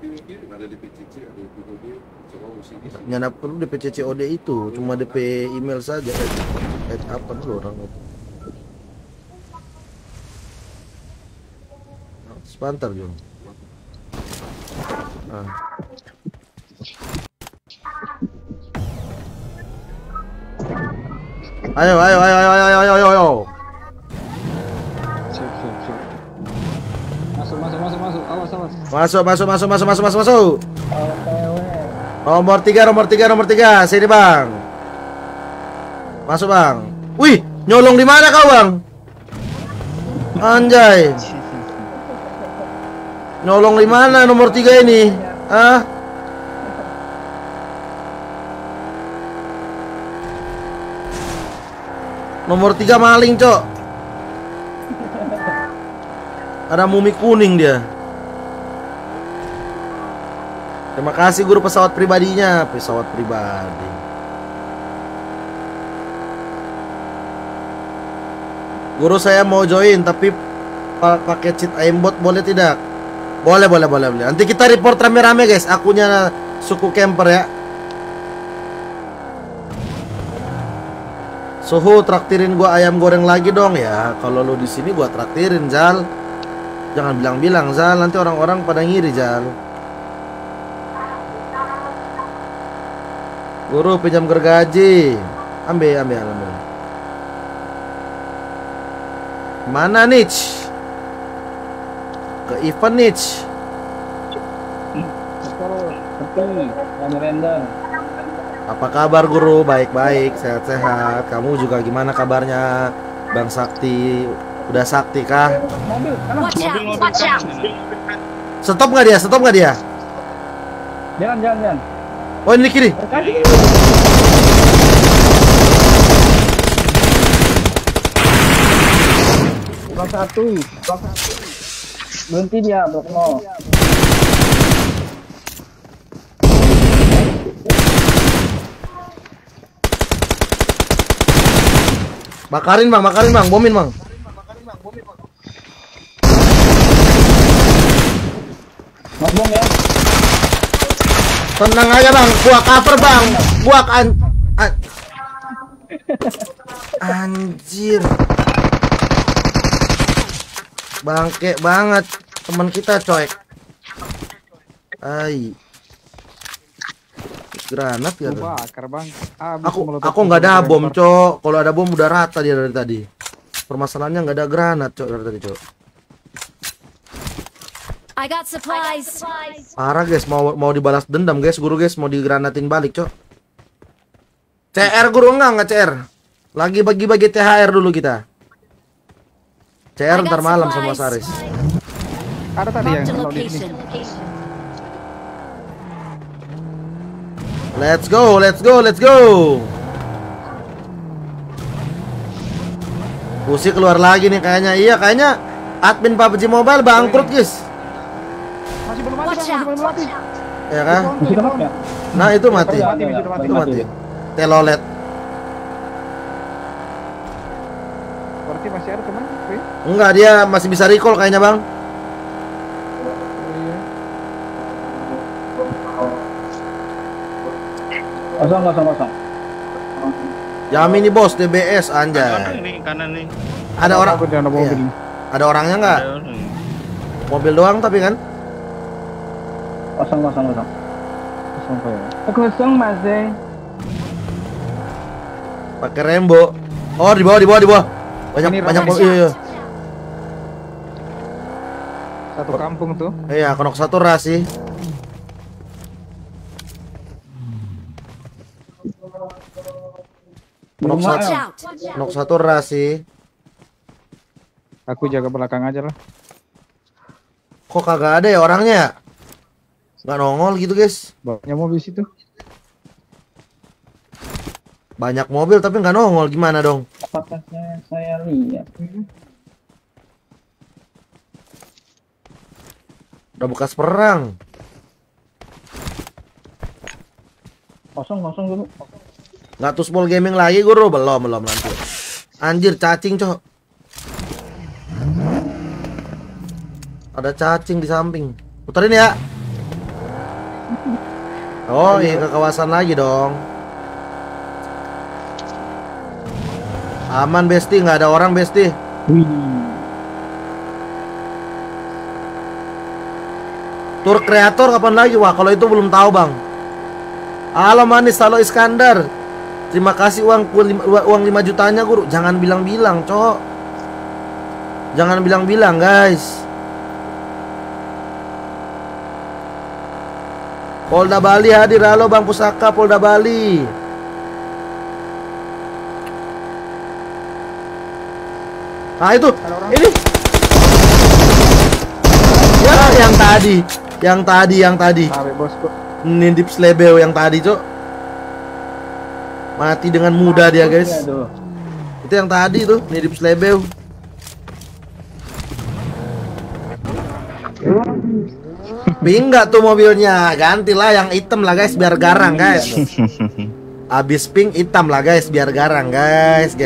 Nyana perlu DP CCOD itu, cuma DP email saja. Apa dulu orang itu? Sebentar Jung. Ayo. Masuk. Nomor 3. Sini Bang. Masuk Bang. Wih, nyolong di mana kau Bang? Anjay. Nyolong di mana nomor 3 ini? Ah? Nomor 3 maling, Cok. Ada mumi kuning dia. Terima kasih guru pesawat pribadinya, pesawat pribadi. Guru saya mau join tapi pakai cheat aimbot boleh tidak? Boleh. Nanti kita report rame-rame guys, akunya suku camper ya. Suhu traktirin gua ayam goreng lagi dong ya. Kalau lu di sini gua traktirin Zal. Jangan bilang-bilang Zal, nanti orang-orang pada ngiri Zal. Guru pinjam gergaji. Ambil. Mana Nich? Ke event Nich. Apa kabar guru? Baik-baik, sehat-sehat. Kamu juga gimana kabarnya? Bang Sakti, udah sakti kah? Watch out! Stop nggak dia? Jangan. Oh ini kiri. Blok satu. Berhenti dia, blok 0. Bakarin bang, bomin bang. Mas bom ya. Tenang aja bang, gua cover bang. Anjir. Bangke banget teman kita coy. Granat ya. Bakar bang. Aku nggak ada bom cok. Kalau ada bom udah rata dia dari tadi. Permasalahannya nggak ada granat cok dari tadi cok. I got supplies. Parah guys, mau dibalas dendam guys, guru guys, mau digranatin balik cok. CR guru enggak CR. Lagi bagi-bagi THR dulu kita. CR ntar malam sama Saris. Ada tadi yang Marked a kalau di location. sini. Let's go, let's go, let's go. Usi keluar lagi nih kayaknya. Iya, kayaknya admin PUBG Mobile bangkrut, guys. Masih belum mati, Watch Bang, masih out. belum mati. Ya kan? Masih dapat nggak? Nah, itu mati. Mati, sudah mati. Itu mati. Telolet. Berarti masih ada teman? Oke. Enggak, dia masih bisa recall kayaknya, Bang. Kosong. Yami nih bos, DBS Ada anjay. orang nih kanan nih. Ada orang. Aku ada mobil. Iya. Ada orangnya nggak? Ada orang. Mobil doang tapi kan? Kosong. Kosong masih. Pakai Rembo. Oh, di bawah. Banyak Ini banyak ramai. mobil. Iya. Satu kampung tuh. Iya, konok satu ras sih. Konok Watch satu, out. konok satu ras sih. Aku jaga belakang aja lah. Kok kagak ada ya orangnya ya? Nggak nongol gitu guys. Banyak mobil situ. Banyak mobil tapi nggak nongol, gimana dong? Apakah saya lihat? Udah bekas perang. Kosong dulu. Nggak tuh small gaming lagi guru? Belum nanti. Anjir cacing cok. Ada cacing di samping. Puterin ya. Oh iya ke kawasan lagi dong. Aman Besti, nggak ada orang Besti. Tur kreator kapan lagi? Wah kalau itu belum tahu bang. Halo manis, halo Iskandar. Terima kasih uang 5 jutanya guru. Jangan bilang-bilang cok. Jangan bilang-bilang guys. Polda Bali hadir. Halo Bang Pusaka Polda Bali. Nah itu, ini. Ya yang tadi. Sampai bosku. Nindip slebeo yang tadi cok. Mati dengan mudah dia guys. Itu yang tadi tuh, nindip slebeo. Pink nggak tuh mobilnya? Gantilah yang hitam lah guys, biar garang guys. Abis pink hitam lah guys, biar garang guys.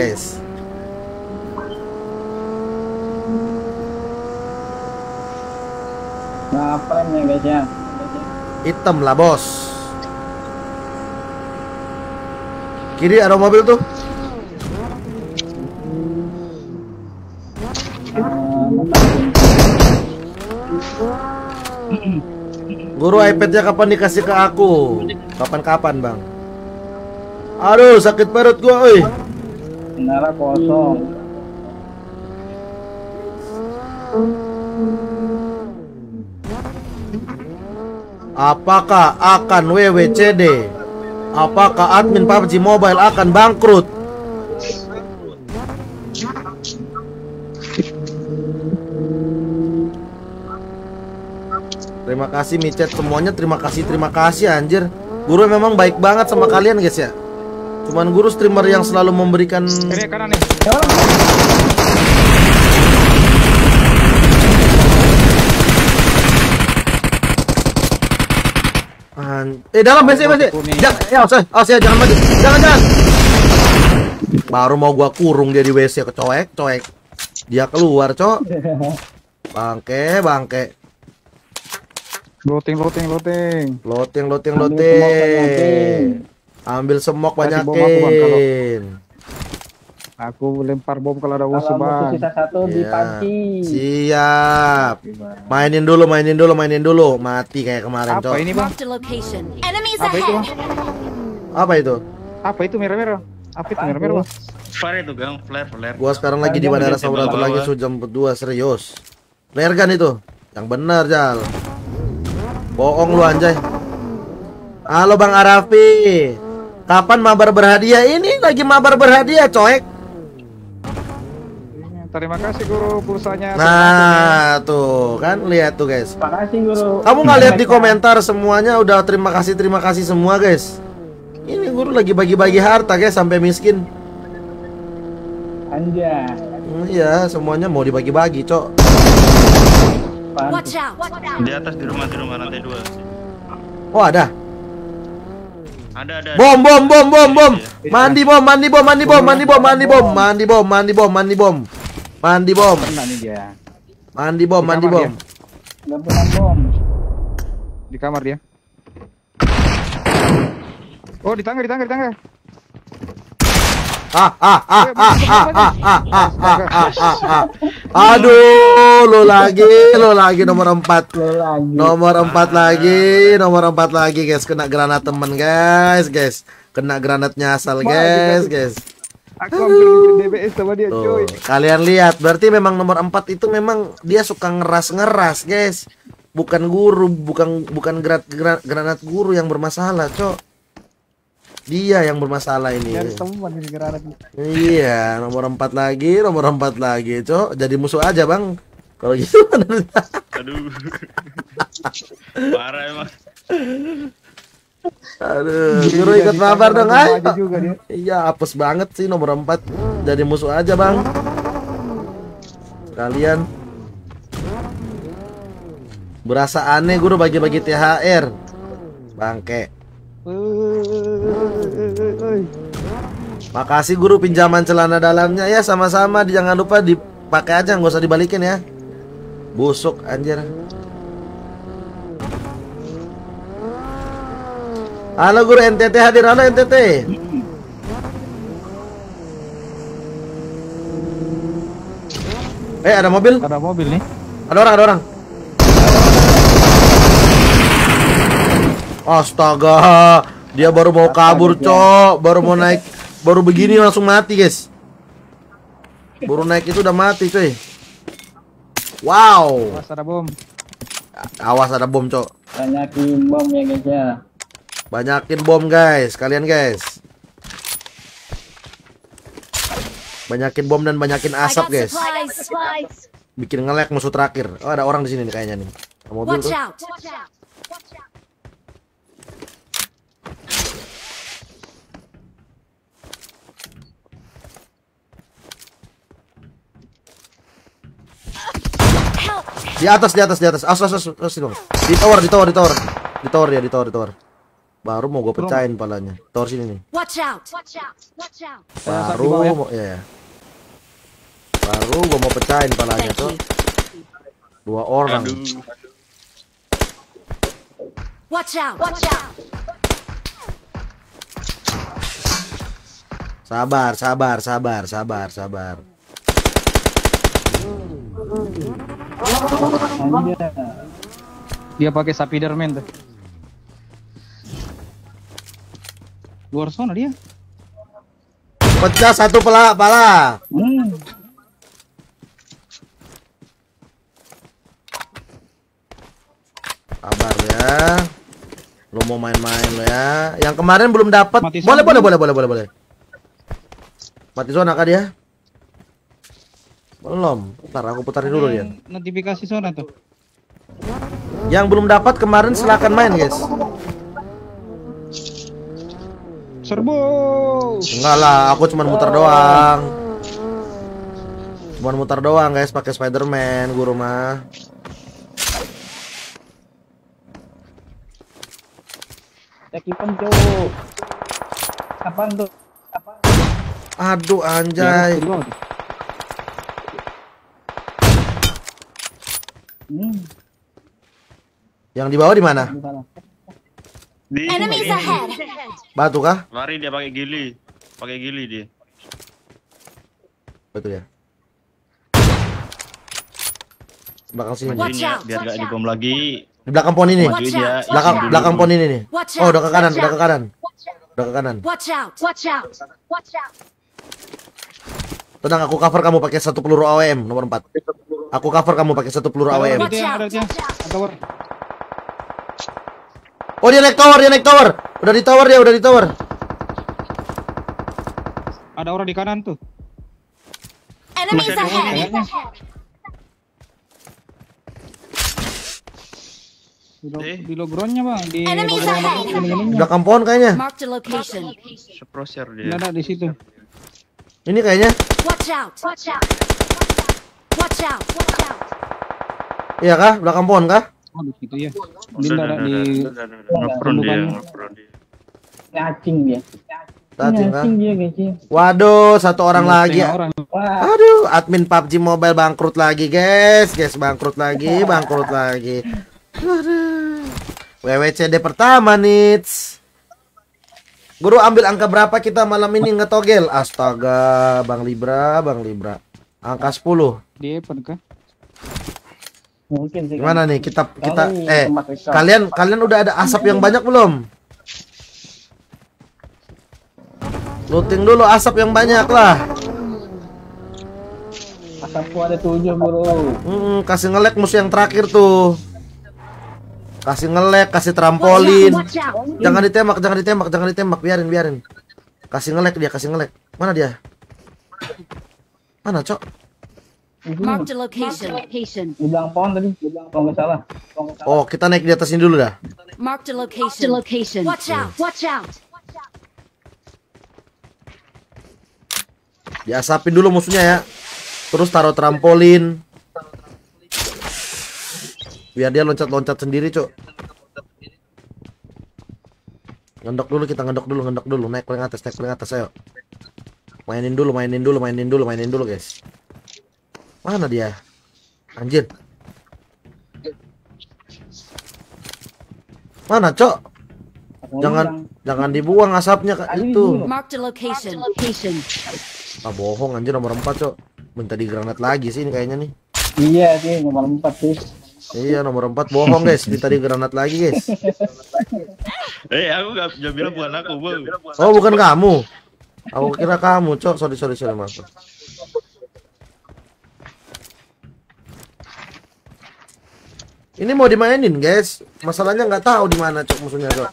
Ngapain ya guys ya? Hitam lah bos. Kiri ada mobil tuh. Guru iPadnya kapan dikasih ke aku? Kapan bang? Aduh sakit perut gua, oi. Nara kosong. Apakah akan WWCD? Apakah admin PUBG Mobile akan bangkrut? Terima kasih micet semuanya, terima kasih anjir. Guru memang baik banget sama kalian guys ya. Cuman guru streamer yang selalu memberikan. Ini kanan nih. Dalam BC. Jangan, ya, jangan maju. Jangan. Baru mau gua kurung dia di WC kecoek. Dia keluar, cok. Bangke. Loading. Ambil semok Kasih bom aku, Bang, banyakin. Aku lempar bom kalau ada musuh, Kalau musuh Bang. sisa satu Iya. dipancing. Siap. Mainin dulu. Mati kayak kemarin, Apa cok. ini, Bang? Marked a location. Enemies Apa itu, Bang? ahead. Apa itu? Apa itu merah-merah? Apa itu merah-merah, Bang? Flare itu gang, flare. Gua sekarang lagi di Bandara Samratulangi jam 2 serius. Flare gun itu. Yang benar, Jal. Bohong lu anjay. Halo Bang Arafi. Kapan mabar berhadiah? Ini lagi mabar berhadiah, coek. Terima kasih guru pulsanya. Nah, tuh kan lihat tuh, guys. Makasih guru. Kamu nggak lihat di komentar semuanya udah terima kasih semua, guys. guru lagi bagi-bagi harta guys sampai miskin. Anjay. Iya, semuanya mau dibagi-bagi, Cok. Watch out! Di atas di rumah lantai 2. Oh, ada. Ada. Bom. Mandi bom. Kena nih dia. Mandi bom. Gak punya bom. Di kamar dia. Oh, di tangga. Aduh, lo lagi nomor 4. Lo lagi. Nomor 4 lagi guys, kena granat temen guys. Kena granat nyasal guys. Aku ambil DBS sama dia, Tuh, coy. kalian lihat, berarti memang nomor 4 itu memang dia suka ngeras guys. Bukan guru, bukan granat guru yang bermasalah, Cok. Dia yang bermasalah ini. Dari teman ini granat. Iya, nomor 4 lagi, Cok. Jadi musuh aja, Bang. Kalau gitu. Aduh. Parah emang. Aduh, Guru ikut mabar dong, ayo. Aja juga dia. Iya, apes banget sih nomor 4. Jadi musuh aja, Bang. Kalian berasa aneh guru bagi-bagi THR. Bangke. Makasih guru pinjaman celana dalamnya ya, sama-sama. Jangan lupa dipakai aja, nggak usah dibalikin ya. Busuk anjir. Halo guru NTT hadir, halo NTT. Ada mobil? Ada mobil nih. Ada orang. Astaga, dia baru mau kabur, Cok. Baru mau naik, baru begini langsung mati, guys. Baru naik itu udah mati, cuy. Wow. Awas ada bom. Awas ada bom, Cok. Banyakin bom ya guys ya. Banyakin bom, guys. Kalian, guys. Banyakin bom dan banyakin I asap, got guys. supplies. Bikin nge-lag musuh terakhir. Oh, ada orang di sini nih kayaknya nih. Ada mobil Watch tuh. out! Help! Di atas. Awas dong. Di tower. Baru mau gue pecahin palanya. Tower sini nih. Watch out! Baru mau ya. Baru gue mau pecahin palanya tuh. 2 orang. Aduh. Watch out! Sabar. Anjay. Dia pakai Spiderman tuh. Luar sana dia. Pecah satu pala. Sabar ya. Lu mau main-main lo ya. Yang kemarin belum dapat. Mati Boleh. zona. Mati zona kah dia? Belum. Ntar aku putarin dulu dia. Notifikasi zona tuh. Yang belum dapat kemarin silakan main, guys. Serbu. Enggak lah, aku cuma muter doang. Guys, pakai Spiderman guru mah. Cekipan tuh. Apaan tuh? Aduh anjay. Yang di bawah di mana? Di Enemies ahead! Batu kah? lari dia pakai gili dia. Betul ya. Belakang sini. Watch nih. Majuin ya, out, biar gak watch dibom lagi. Di belakang pohon ini. Watch Majuin ya. out. Belakang pohon ini nih. Watch Oh, out! udah ke kanan. Udah ke kanan. Watch out! Tenang, aku cover kamu pakai 1 peluru AWM nomor 4. Aku cover kamu pakai 1 peluru AWM. Watch out! Tower. Oh, dia naik tower. Udah di tower. Ada orang di kanan tuh. Enemies ahead! 1 Di logronnya bang, di Enemies logronya ahead. Di gini-gininya. belakang pohon kayaknya. Marked a location. Seproser Nggak dia. ada di situ. Ini kayaknya. Watch out. Watch out. Watch out. Watch out. Iya kah? Belakang pohon kah? Oh di situ ya. Di ada di Ngepron dia, pembukaan. ngepron dia. Cacing dia. Cacing kah? Cacing dia guys. Waduh, satu orang lagi. Setengah orang. Wah, Aduh, admin PUBG Mobile bangkrut lagi, guys. Guys, bangkrut lagi, bangkrut lagi. Aduh. WWCD pertama, Nits. Guru ambil angka berapa kita malam ini ngetogel? Astaga, Bang Libra, Bang Libra. Angka 10. Di Epen kah? mungkin sih. Gimana nih? Kita Kali tempat resort. kalian udah ada asap yang banyak belum? Looting dulu asap yang banyak lah. Asapku ada 7 bro. Kasih ngelek musuh yang terakhir tuh. Kasih ngelek, kasih trampolin. Watch out. Jangan ditembak, jangan ditembak, jangan ditembak. Biarin. Kasih ngelek dia, kasih ngelek. Mana dia? Mana, Cok? Marked a location. Di belakang pohon tadi, kalau nggak salah. Oh, kita naik di atas ini dulu dah. Marked a location. Watch out. Watch out. Diasapin dulu musuhnya ya. Terus taruh trampolin. Biar dia loncat-loncat sendiri, Cok. Ngendok dulu, kita ngendok dulu. Naik paling atas, ayo. Mainin dulu, guys. Mana dia? Anjir. Mana, Cok? Jangan dibuang asapnya ke itu. Marked a location. Ah, bohong anjir, nomor 4, Cok. Minta digranat lagi sih ini kayaknya nih. Iya sih, nomor 4 sih. Iya, nomor 4 bohong, guys. Minta digranat lagi, guys. Aku nggak bilang bukan aku, Bang. Oh, bukan kamu. Aku kira kamu, Cok. Sorry, maaf. Ini mau dimainin, guys. Masalahnya nggak tahu di mana, Cok, musuhnya, Cok.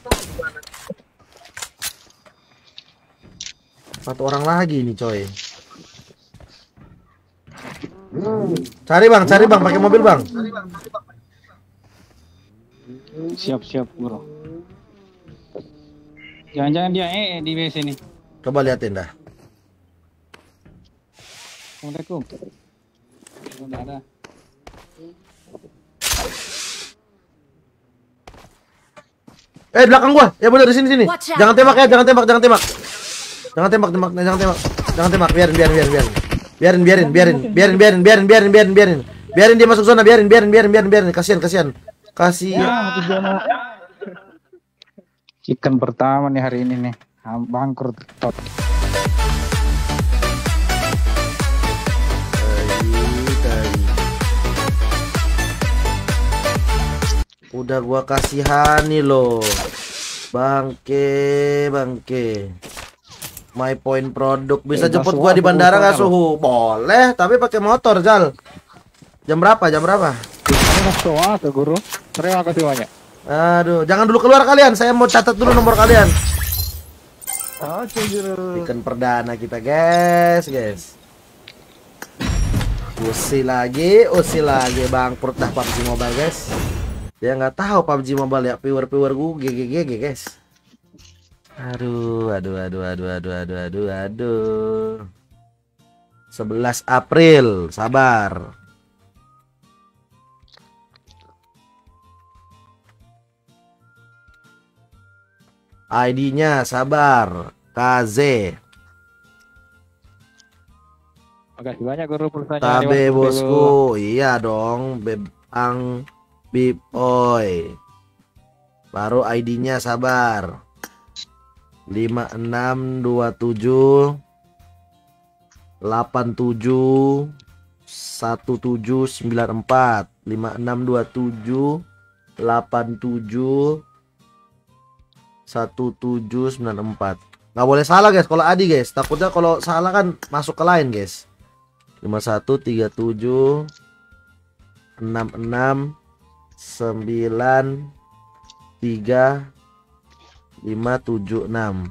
Satu orang lagi nih, coy. Cari bang, pakai mobil bang. Siap bro. Jangan-jangan dia di WC nih. Coba liatin dah. Assalamualaikum. Udah ada. Belakang gua. Ya benar di sini. Watch out. Jangan tembak ya, jangan tembak. Jangan tembak. Biarin. Biarin dia masuk zona, biarin. Kasihan. Chicken pertama nih hari ini nih. Bangkrut tot. Udah gua kasihani loh. Bangke. My Point produk bisa jemput gua di bandara nggak Suhu? Boleh, tapi pakai motor, Jal. Jam berapa? Soal tuh guru. Terima kasih banyak. Aduh, jangan dulu keluar kalian. Saya mau catat dulu nomor kalian. Ikan perdana kita, guys. Usi lagi, bangkrut dah PUBG Mobile, guys. Dia nggak tahu PUBG Mobile ya, viewer gue GG, guys. Aduh. 11 April, sabar. ID-nya sabar. KZ. Makasih banyak guru pulsanya. Tabe bosku. Iya dong, Bebang Bipoy. Baru ID-nya sabar. 5627 87 1794 5627 87 1794. Nggak boleh salah, guys, kalau Adi, guys. Takutnya kalau salah kan masuk ke lain, guys. 5137 66 9 3 576.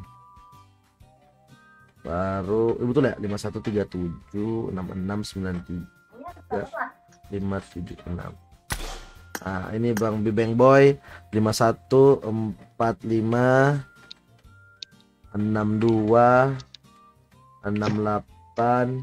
Baru betul ya, 5137 66 93 576. Nah, ini Bang Bibeng Boy 5145 62 68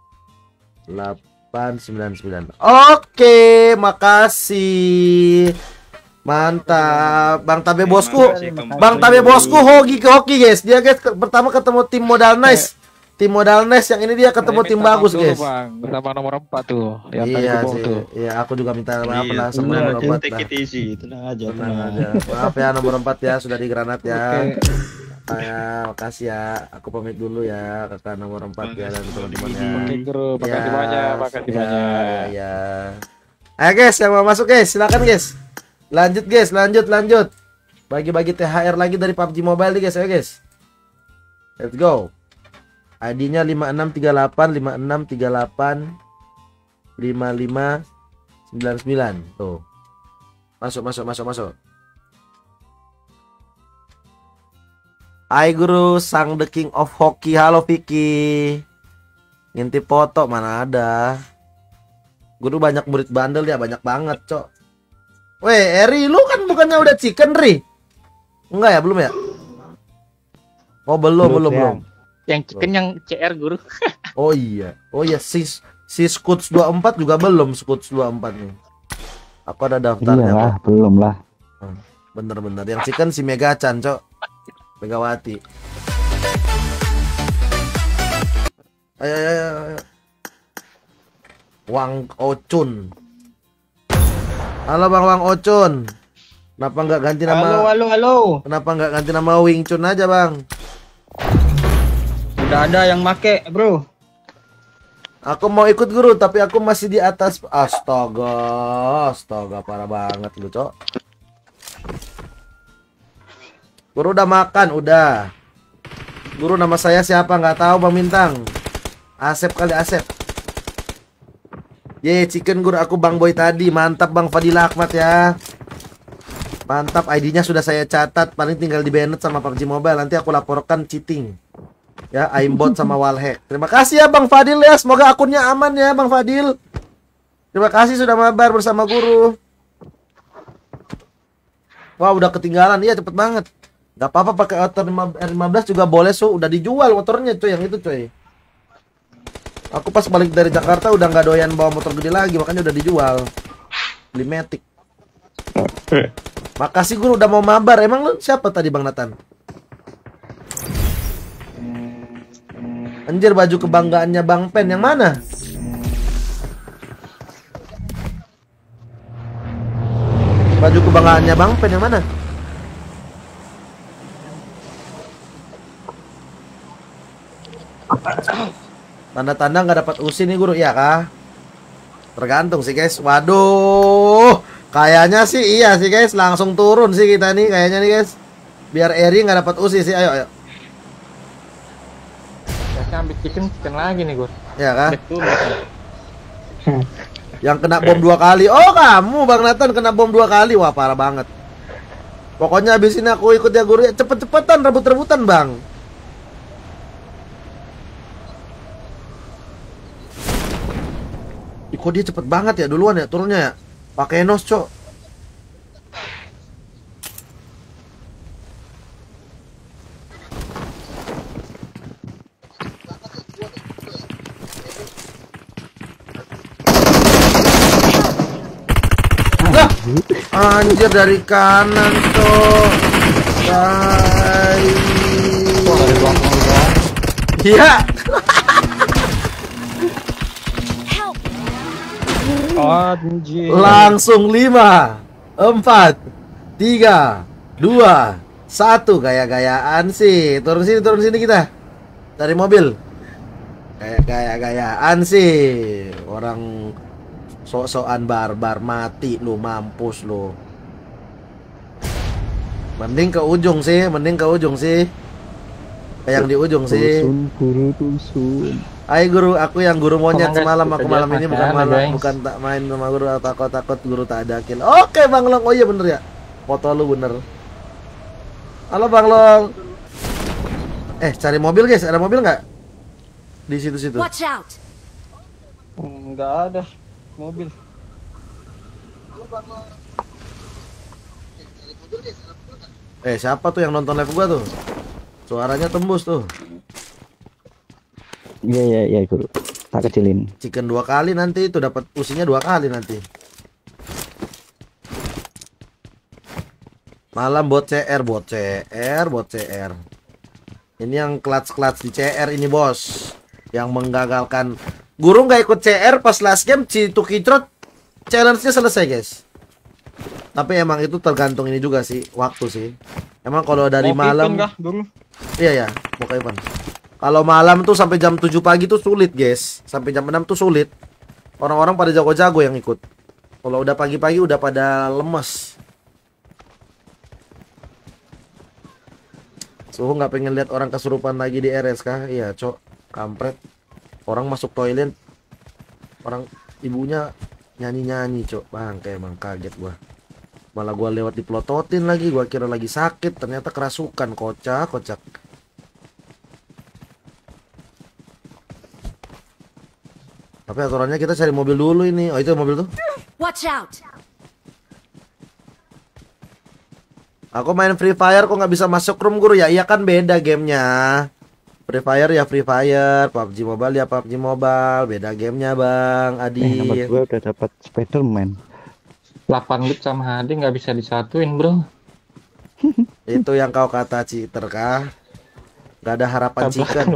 899. Oke, makasih. Mantap, Bang Tabe bosku. Bang Tabe bosku hoki ke hoki, guys. Dia guys pertama ketemu tim modal nice. Tim modal nice yang ini dia ketemu tim bagus, guys. Bang, bersama nomor 4 tuh. Yang Iya tadi sih. tuh. Iya, aku juga minta maaf lah sama Tenang nomor aja, 4 take lah. it easy. Tenang aja, Tenang tenang aja. Maaf ya nomor 4 ya, sudah di granat ya. Makasih ya. Aku pamit dulu ya kakak nomor 4 ya dan teman-temannya. Oke, Guru. Makasih banyak, makasih banyak. Ya. Ayo guys, yang mau masuk guys, silakan guys. Lanjut guys, lanjut. Bagi-bagi THR lagi dari PUBG Mobile nih guys, ayo guys. Let's go. ID-nya 5638 5638 5599. Tuh. Masuk. Hai Guru, sang the king of hoki. Halo Vicky. Ngintip foto mana ada. Guru banyak murid bandel ya, banyak banget, Cok. Weh, Eri, lu kan bukannya udah chicken, Ri? Enggak ya, belum ya? Oh, belum. Yang chicken yang CR guru. Oh iya, si Scoots 24 juga belum, Scoots 24 nih. Aku ada daftarnya. Iyalah, kok. belum lah. Bener. Yang chicken si Megachan, Cok. Megawati. Ayo. Wang Ocun. Halo Bang Wang Ocun. Kenapa nggak ganti nama? Halo. Kenapa nggak ganti nama Wing Chun aja, Bang? Udah ada yang make, bro. Aku mau ikut Guru, tapi aku masih di atas. Astaga, parah banget lu, Cok. Guru udah makan, udah. Guru, nama saya siapa? Nggak tahu, Bang Bintang. Asep kali, Asep. Ye, chicken Guru, aku Bang Boy tadi. Mantap Bang Fadil Ahmad ya. Mantap, ID-nya sudah saya catat. Paling tinggal di-banned sama PUBG Mobile. Nanti aku laporkan cheating. Ya, aimbot sama wallhack. Terima kasih ya Bang Fadil ya. Semoga akunnya aman ya Bang Fadil. Terima kasih sudah mabar bersama Guru. Wah, udah ketinggalan. Iya, cepet banget. Gak apa-apa pakai motor R15 juga boleh, udah dijual motornya cuy, yang itu cuy. Aku pas balik dari Jakarta udah nggak doyan bawa motor gede lagi, makanya udah dijual. Beli Matic. Makasih Guru udah mau mabar. Emang lu siapa tadi Bang Nathan? Anjir, baju kebanggaannya Bang Pen yang mana? Baju kebanggaannya Bang Pen yang mana? Tanda-tanda nggak dapat usin nih Guru, iya kah? Tergantung sih guys. Waduh, kayaknya sih iya sih guys, langsung turun sih kita nih kayaknya nih guys. Biar Eri nggak dapat usin sih, ayo. Biasanya ambil chicken lagi nih, Gur. Ya kah? Betul. Yang kena bom 2 kali. Oh, kamu Bang Nathan kena bom 2 kali. Wah, parah banget. Pokoknya abis ini aku ikut ya Guru. Cepet-cepetan rebut-rebutan Bang. Kok dia cepet banget ya duluan ya turunnya ya. Pakai nos, Cok. Lah, anjir dari kanan, Cok. Iya. Anjir. Langsung 5 4 3 2 1. Gaya-gayaan sih. Turun sini kita. Dari mobil. Gaya-gayaan sih. Orang sok-sokan barbar, mati lu, mampus lu. Mending ke ujung sih. Kayak yang di ujung sih. Tusun. Hai Guru, aku yang Guru monyet Komandan, semalam. Aku kita malam lihat ini makanan, guys. bukan tak main sama Guru. Takut Guru tak ada kill. Oke Bang Long, oh iya bener ya. Foto lu bener. Halo Bang Long. Cari mobil guys, ada mobil nggak? Di situ-situ. Watch out! Enggak ada mobil. Siapa tuh yang nonton live gua tuh? Suaranya tembus tuh. Iya guru. Tak kecilin. Chicken 2 kali nanti itu dapat pusingnya 2 kali nanti. Malam bot CR. Ini yang clutch di CR ini bos. Yang menggagalkan. Guru nggak ikut CR pas last game Citu Kicrot challenge-nya selesai guys. Tapi emang itu tergantung ini juga sih, waktu sih. Emang kalau dari malam iya ya, mau ke event. Kalau malam tuh sampai jam 7 pagi tuh sulit guys. Sampai jam 6 tuh sulit. Orang-orang pada jago-jago yang ikut. Kalau udah pagi-pagi udah pada lemes. Suhu nggak pengen lihat orang kesurupan lagi di RS kah? Iya cok, kampret. Orang masuk toilet, orang ibunya nyanyi-nyanyi cok. Bangke emang kaget gua. Malah gua lewat dipelototin lagi, gua kira lagi sakit, ternyata kerasukan. Kocak. Tapi aturannya kita cari mobil dulu ini. Oh itu mobil tuh. Watch out! Aku main Free Fire kok nggak bisa masuk room guru ya? Iya kan beda gamenya. Free Fire ya Free Fire, PUBG Mobile ya PUBG Mobile, beda gamenya bang Adi. Nomor gue udah dapat Spiderman. 8 bit sama Hadi nggak bisa disatuin bro. Itu yang kau kata cheater kah? Gak ada harapan chicken.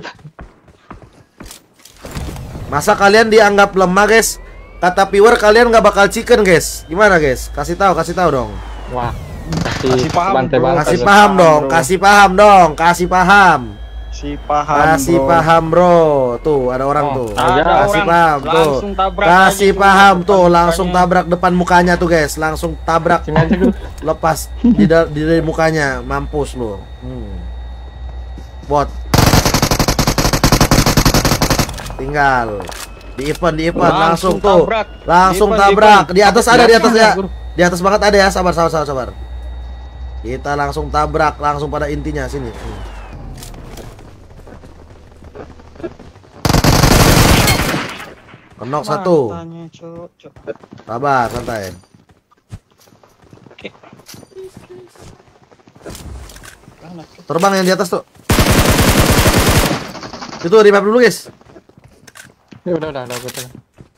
Masa kalian dianggap lemah guys? Kata viewer kalian nggak bakal chicken guys. Gimana guys? Kasih tahu dong. Wah, kasih paham Kasih paham dong. Kasih paham. Kasih paham bro. Tuh ada orang tuh. Kasih paham tuh. Kasih paham tuh. Langsung tabrak depan mukanya tuh guys. Langsung tabrak. Lepas di mukanya. Mampus lu. Bot. Tinggal di event langsung tuh. Langsung tabrak. Di atas ada ya. Di atas banget ada ya. Sabar. Kita langsung tabrak. Langsung pada intinya sini. Kenok satu. Sabar, santai. Terbang yang di atas tuh. Itu revive dulu guys. Ya udah betul.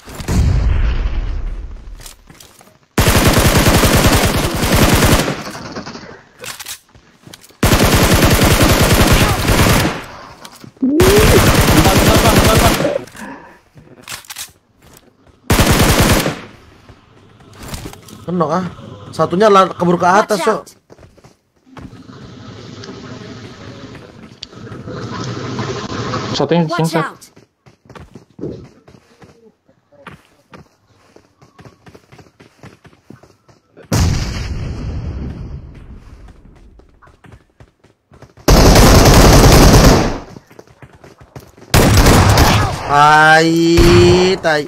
Kenok ah. Satunya keburu ke atas, Cok. Satunya Watch singkat. out! Tai.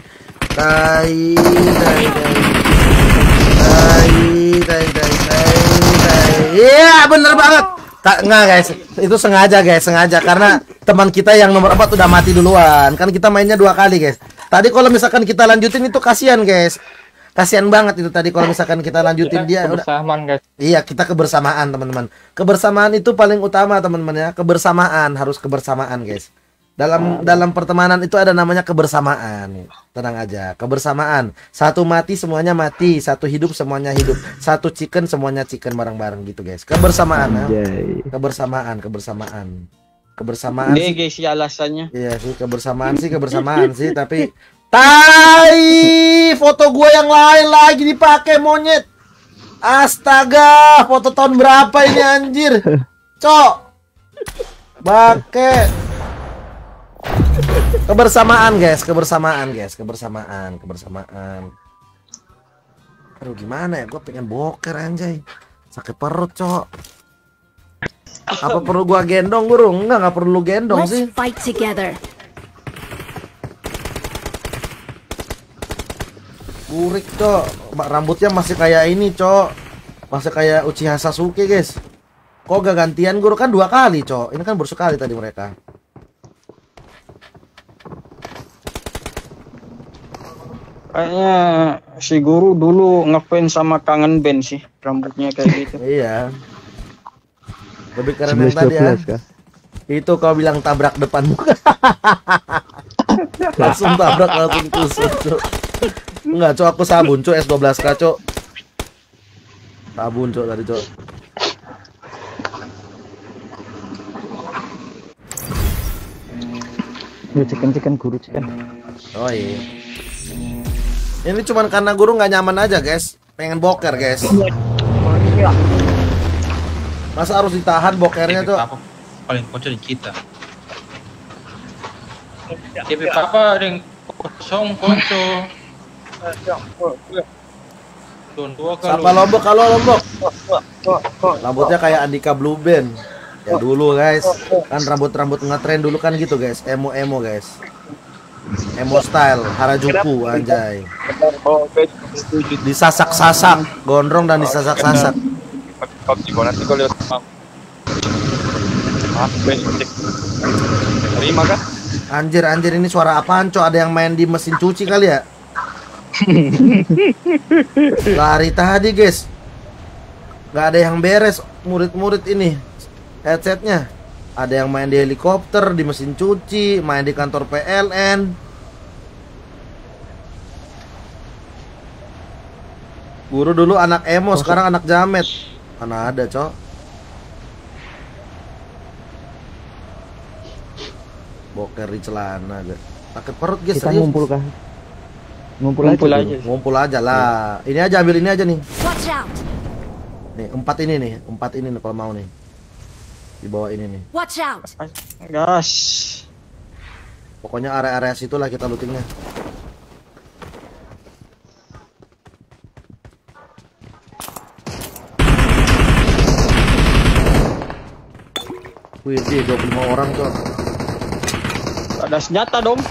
Iya, bener banget. Enggak guys, itu sengaja karena teman kita yang nomor 4 udah mati duluan. Kan kita mainnya 2 kali guys. Tadi kalau misalkan kita lanjutin itu kasihan guys. Kasihan banget itu tadi kalau misalkan kita lanjutin dia udah. Kebersamaan guys. Iya, kita kebersamaan teman-teman. Kebersamaan itu paling utama teman-teman ya. Kebersamaan, harus kebersamaan guys. Dalam pertemanan itu ada namanya kebersamaan. Tenang aja, kebersamaan. Satu mati semuanya mati, satu hidup semuanya hidup, satu chicken semuanya chicken bareng-bareng gitu guys. Kebersamaan ya. Kebersamaan. Dia guys alasannya. Iya sih, kebersamaan sih tapi foto gua yang lain lagi dipakai monyet. Astaga, foto tahun berapa ini anjir? Cok. Bangke. Kebersamaan. Aduh gimana ya, gue pengen boker anjay. Sakit perut cok. Apa perlu gua gendong guru? Enggak perlu gendong Let's sih. fight together. Burik cok. Rambutnya masih kayak ini cok. Masih kayak Uchiha Sasuke guys. Kok gak gantian guru? Kan 2 kali cok. Ini kan baru sekali tadi mereka. Kayaknya si guru dulu ngefans sama Kangen Band sih, rambutnya kayak gitu. Iya. Lebih keren yang tadi ya. 11-12 kah? Itu kau bilang tabrak depan muka. Langsung tabrak langsung tusuk, Cuk. Enggak, Cuk, aku sabun, Cuk, S12K, Cuk. Sabun, Cuk, tadi, Cuk. Chicken guru chicken. Oh iya. Ini cuman karena guru nggak nyaman aja, guys. Pengen boker, guys. Masa harus ditahan bokernya, Cuk? Apa paling kocak di kita. DP apa yang kosong konco. Don dua Sapa Lombok, kalau Lombok. Rambutnya kayak Andika Blue Band. Ya dulu, guys. Kan rambut-rambut ngetren dulu kan gitu, guys. Emo-emo, guys. Emo style, Harajuku, anjay. Disasak-sasak, gondrong dan disasak-sasak. nanti kau lihat terima kan? Anjir, ini suara apaan, Cok? Ada yang main di mesin cuci kali ya? Lari tadi, guys. Gak ada yang beres, murid-murid ini. Headsetnya. Ada yang main di helikopter, di mesin cuci, main di kantor PLN. Guru dulu anak emo, sekarang anak jamet. Mana ada, Cok? Boker di celana, guys. Sakit perut, guys. Kita serius. ngumpul kah? Ngumpul aja. Ngumpul aja lah. Ini aja, ambil ini aja nih. Watch out! Nih, 4 ini nih kalau mau nih. Di bawah ini nih. Watch out! Gas. Pokoknya area-area situlah kita lootingnya. Wih, 25 orang, Cok. Ada senjata dong.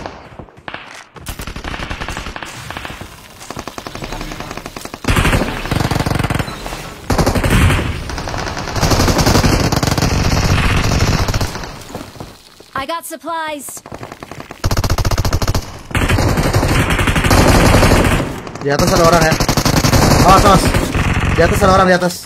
I got supplies. Di atas ada orang ya. Awas. Di atas ada orang, di atas.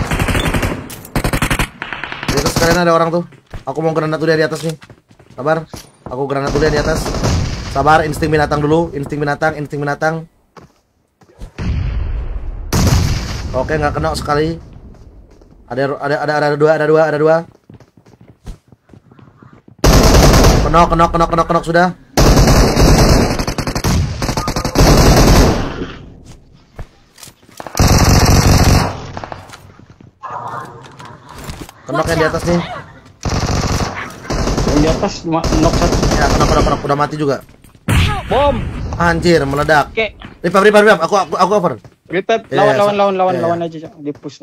Di atas kalian ada orang tuh. Aku mau granat dulu di atas nih. Sabar. Aku granat dulu di atas. Sabar, insting binatang dulu. Insting binatang. Oke, nggak kena sekali. Ada dua. Kenok sudah. Kenok yang di atas nih. Yang di atas knock satu. Ya, kenok udah mati juga. Bom. Anjir, meledak. Oke. Rip. Aku over. Repeat. Ya, Lawan aja, Cok. Di push.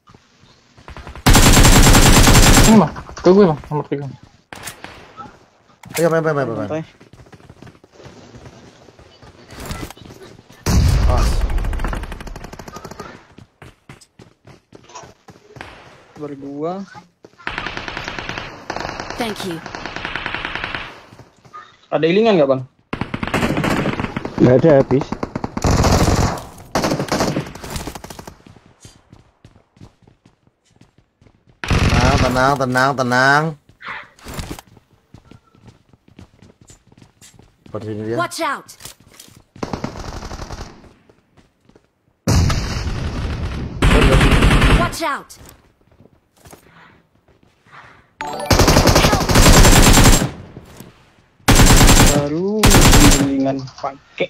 Ini mah, ke gue mah, nomor 3. Ayo, main. Santai. Oh, Berdua. Thank you. Ada healingan nggak, Bang? Nggak ada habis. tenang. Seperti ini dia. Watch out! Watch out! Baru healingan pakai.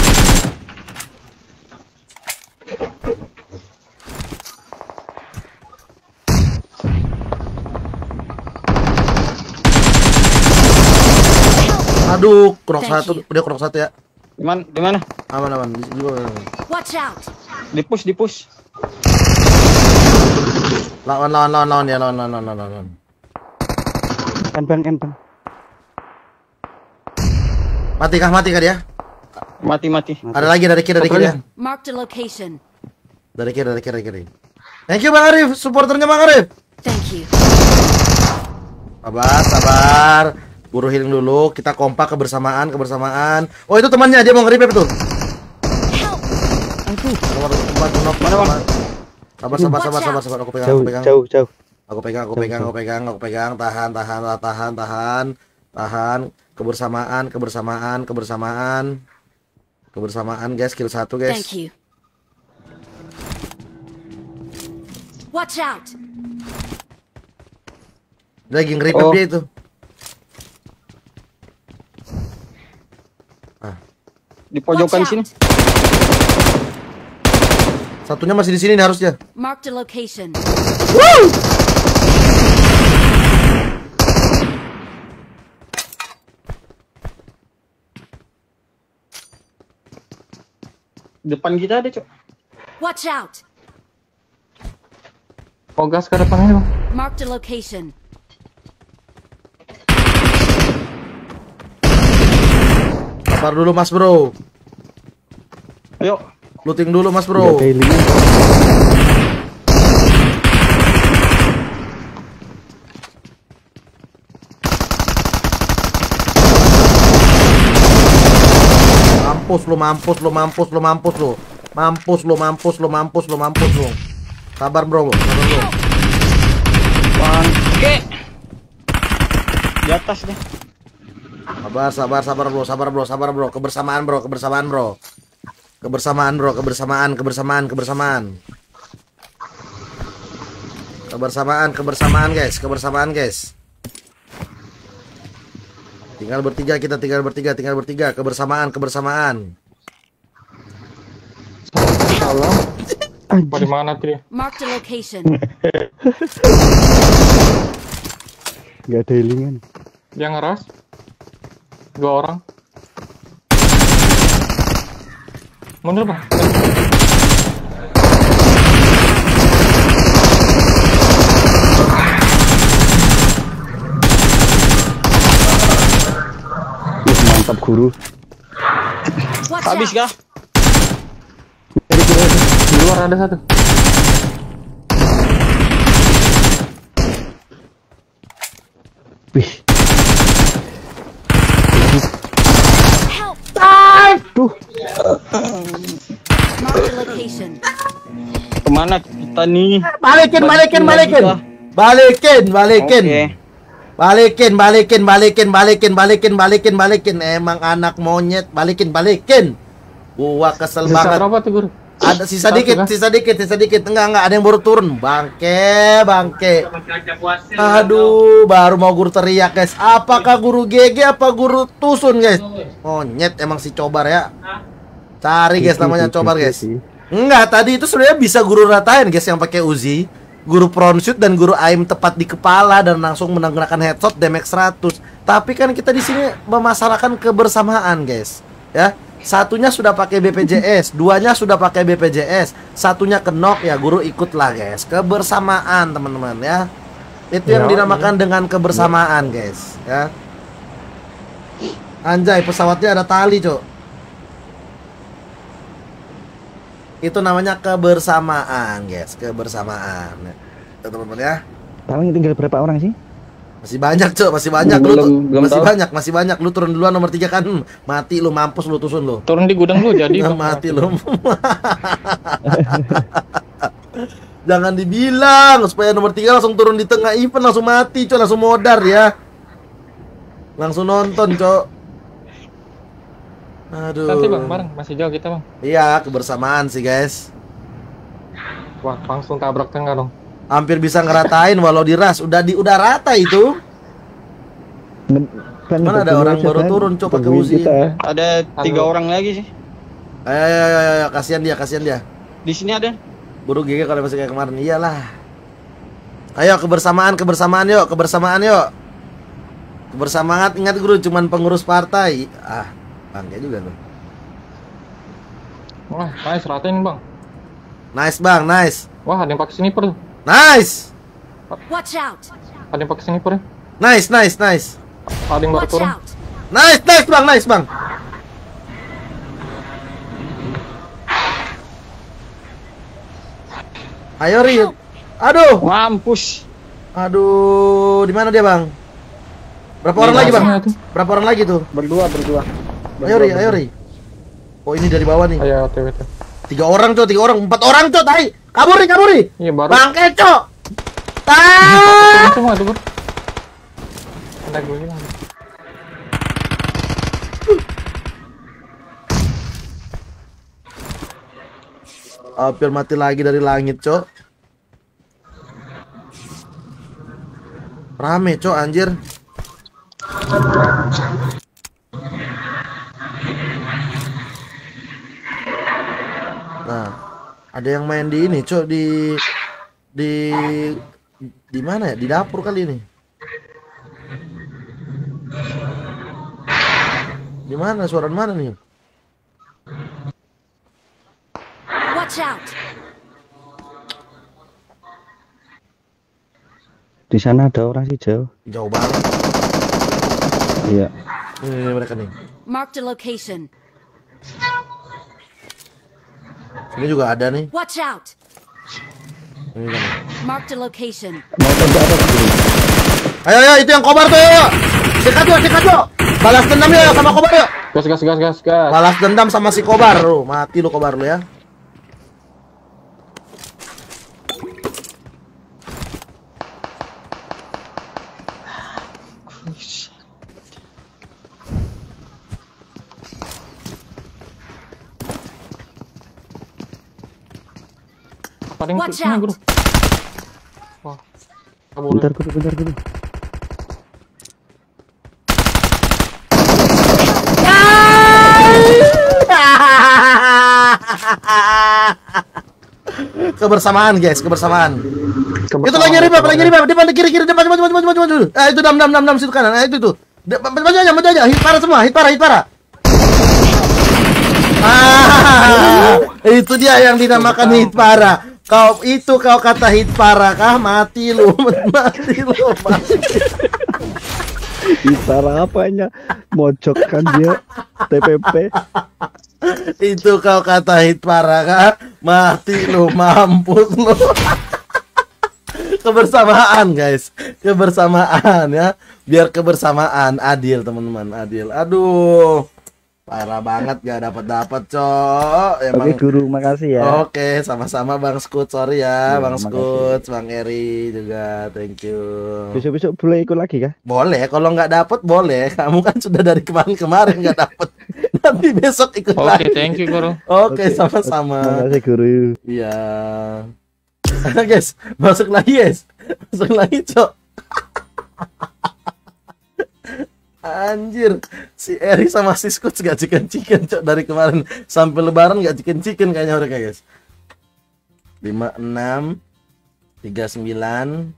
Aduh, Thank satu, you. dia krok satu ya. Di mana? Aman. Di bawah. Watch out! Di push. Lawan ya, lawan. Kan bang. Mati kah dia? Mati. Ada lagi dari kiri ya. Mark the location. Dari kiri. Thank you Bang Arif, supporternya Bang Arif. Thank you. Sabar. Buru healing dulu, kita kompak kebersamaan. Oh, itu temannya, dia mau nge-revive tuh. Nomor 4 knock. Mana, Bang? Sabar, sabar, sabar, sabar, sabar. Aku pegang, Jauh, aku pegang. jauh, jauh. Aku pegang, aku pegang, aku pegang, aku pegang. Tahan, tahan, tahan, tahan, tahan. Kebersamaan, kebersamaan, kebersamaan. Kebersamaan, guys. Kill 1, guys. Thank you. Watch out. Lagi nge-revive dia itu. Di pojokan Watch sini. out. Satunya masih di sini nih harusnya. Mark the location. Depan kita ada, Cok. Watch out. Oh, gas ke depan ini, Bang. Mark the location. Sabar dulu, Mas Bro. Ayo. Looting dulu, Mas Bro. Nggak ada healing. Mampus lu, mampus lu, mampus lu, mampus lu. Mampus lu, mampus lu, mampus lu, mampus lu. Sabar, Bro. Sabar, Bro. Bangke. Di atas deh. Sabar, sabar, sabar, Bro. Sabar, Bro. Sabar, Bro. Kebersamaan, Bro. Kebersamaan, Bro. Kebersamaan, Bro. Kebersamaan, kebersamaan, kebersamaan. Kebersamaan, kebersamaan, guys. Kebersamaan, guys. Tinggal bertiga, kita tinggal bertiga, tinggal bertiga. Kebersamaan, kebersamaan. Salah. Apa di mana tuh dia? Mark the location. Nggak ada healingan. Dia ngeras. 2 orang. Mundur, Bang. Mantap, guru. Watch Habis out. kah? Di luar ada satu. Wih, Help. tuh. Mark the location. Kemana kita nih? Balikin, balikin, balikin. Balikin, balikin. Oke. Balikin, balikin, balikin, balikin, balikin, balikin, balikin. Emang anak monyet, balikin, balikin. Gua kesel Sisa banget. berapa tuh, Guru? Ada sisa Satu, dikit, kan? sisa dikit, sisa dikit. Enggak, ada yang baru turun. Bangke, bangke. Aduh, baru mau guru teriak, guys. Apakah guru GG apa guru Tusun, guys? Monyet emang si Cobar ya. Cari, guys, namanya Cobar, guys. Enggak, tadi itu sebenarnya bisa guru ratain, guys, yang pakai Uzi. Guru front shoot dan guru aim tepat di kepala dan langsung menggunakan headshot damage 100. Tapi kan kita di sini memasarkan kebersamaan, guys. Ya. Satunya sudah pakai BPJS, duanya sudah pakai BPJS, satunya kenok, ya guru ikutlah, guys. Kebersamaan, teman-teman, ya. Itu yang dinamakan dengan kebersamaan, guys, ya. Anjay, pesawatnya ada tali, Cok. Itu namanya kebersamaan, guys. Kebersamaan, ya, teman-teman, ya. Paling tinggal berapa orang sih? Masih banyak, Cok, masih banyak. Belum Masih tahu. banyak, masih banyak. Lu turun duluan nomor 3 kan. Mati lu, mampus lu, Tusun lu. Turun di gudang dulu jadi, Bang. Mati lu. Jangan dibilang supaya nomor 3 langsung turun di tengah event, langsung mati, Cok, langsung modar ya. Langsung nonton, Cok. Aduh. Nanti, Bang, bareng. Masih jauh kita, Bang. Iya, kebersamaan sih, guys. Wah, langsung tabrak tengah dong. Hampir bisa ngeratain walau diras. Udah rata itu. Mana ada orang baru turun, Cok, pakai Uzi. Ada 3 orang lagi sih. Ayo, kasihan dia, kasihan dia. Di sini ada. Buru GG kalau masih kayak kemarin. Iyalah. Ayo kebersamaan, kebersamaan yuk, kebersamaan yuk. Kebersamaan, ingat guru, cuman pengurus partai. Ah, bangke juga loh. Wah, nice, ratain, Bang. Nice, Bang, nice. Wah, ada yang pakai sniper tuh. Nice. Watch out. Ada yang pakai sniper ya. Nice, nice, nice. Ada yang baru Watch turun. out. Nice, nice, Bang, nice, Bang. Ayo, Ri. Aduh. Mampus. Aduh, di mana dia, Bang? Berapa orang lagi, Bang? Rasanya tuh. Berapa orang lagi tuh? Berdua. Ayo, Ri, ayo, Ri. Oh, ini dari bawah nih. Ayo, TWT. 3 orang, Cok. 3 orang. 4 orang, Cok. Tai. Kabur nih. Iya baru. Bangke, Cok. Tai. Semua tuh, Bro. Ada gue bilang. Hampir mati lagi dari langit, Cok. Rame, Cok, anjir. Nah, ada yang main di ini, Cok, di mana ya? Di dapur kali ini. Di mana? Suara mana nih? Watch out! Di sana ada orang sih jauh. Jauh banget. Iya. Ini mereka nih. Mark the location. Ini juga ada nih. Watch out! Ini kan. Mark the location. Mau ke atas dulu. Ayo, itu yang kobar tuh. Ayo. Sikat yuk. Balas dendam ya sama kobar yuk. Gas. Balas dendam sama si kobar. Mati lu kobar lu ya. Paling Watch sini, out. Bro. Wah. Kabur. Bentar dulu. Kebersamaan, guys, kebersamaan. Itu lagi ribet, depan kiri, depan, maju. Itu dam situ kanan. Itu tuh. Maju aja. Hit parah. Itu dia yang dinamakan hit parah. Kau kata hit parah kah? Mati lu. Bicara apanya? Mojok kan dia TPP. Itu kau kata hit parah kah? Mati lu, mampus lu. Kebersamaan, guys. Kebersamaan ya. Biar kebersamaan adil, teman-teman, adil. Aduh. Parah banget gak dapat, Cok. Emang... Oke, Guru, makasih ya. Oke, sama-sama Bang Skut. Sorry ya, Bang makasih. Skut, Bang Eri juga. Thank you. Besok boleh ikut lagi kah? Boleh, kalau nggak dapet boleh. Kamu kan sudah dari kemarin nggak dapet. Nanti besok ikut Oke, lagi. thank you, Guru. Oke, sama-sama. Makasih, Guru. Iya. Guys, masuk lagi, guys. Masuk lagi, Cok. Anjir, si Eri sama si Skut gak chicken, Cok. Dari kemarin sampai lebaran gak chicken kayaknya mereka, guys. 56 39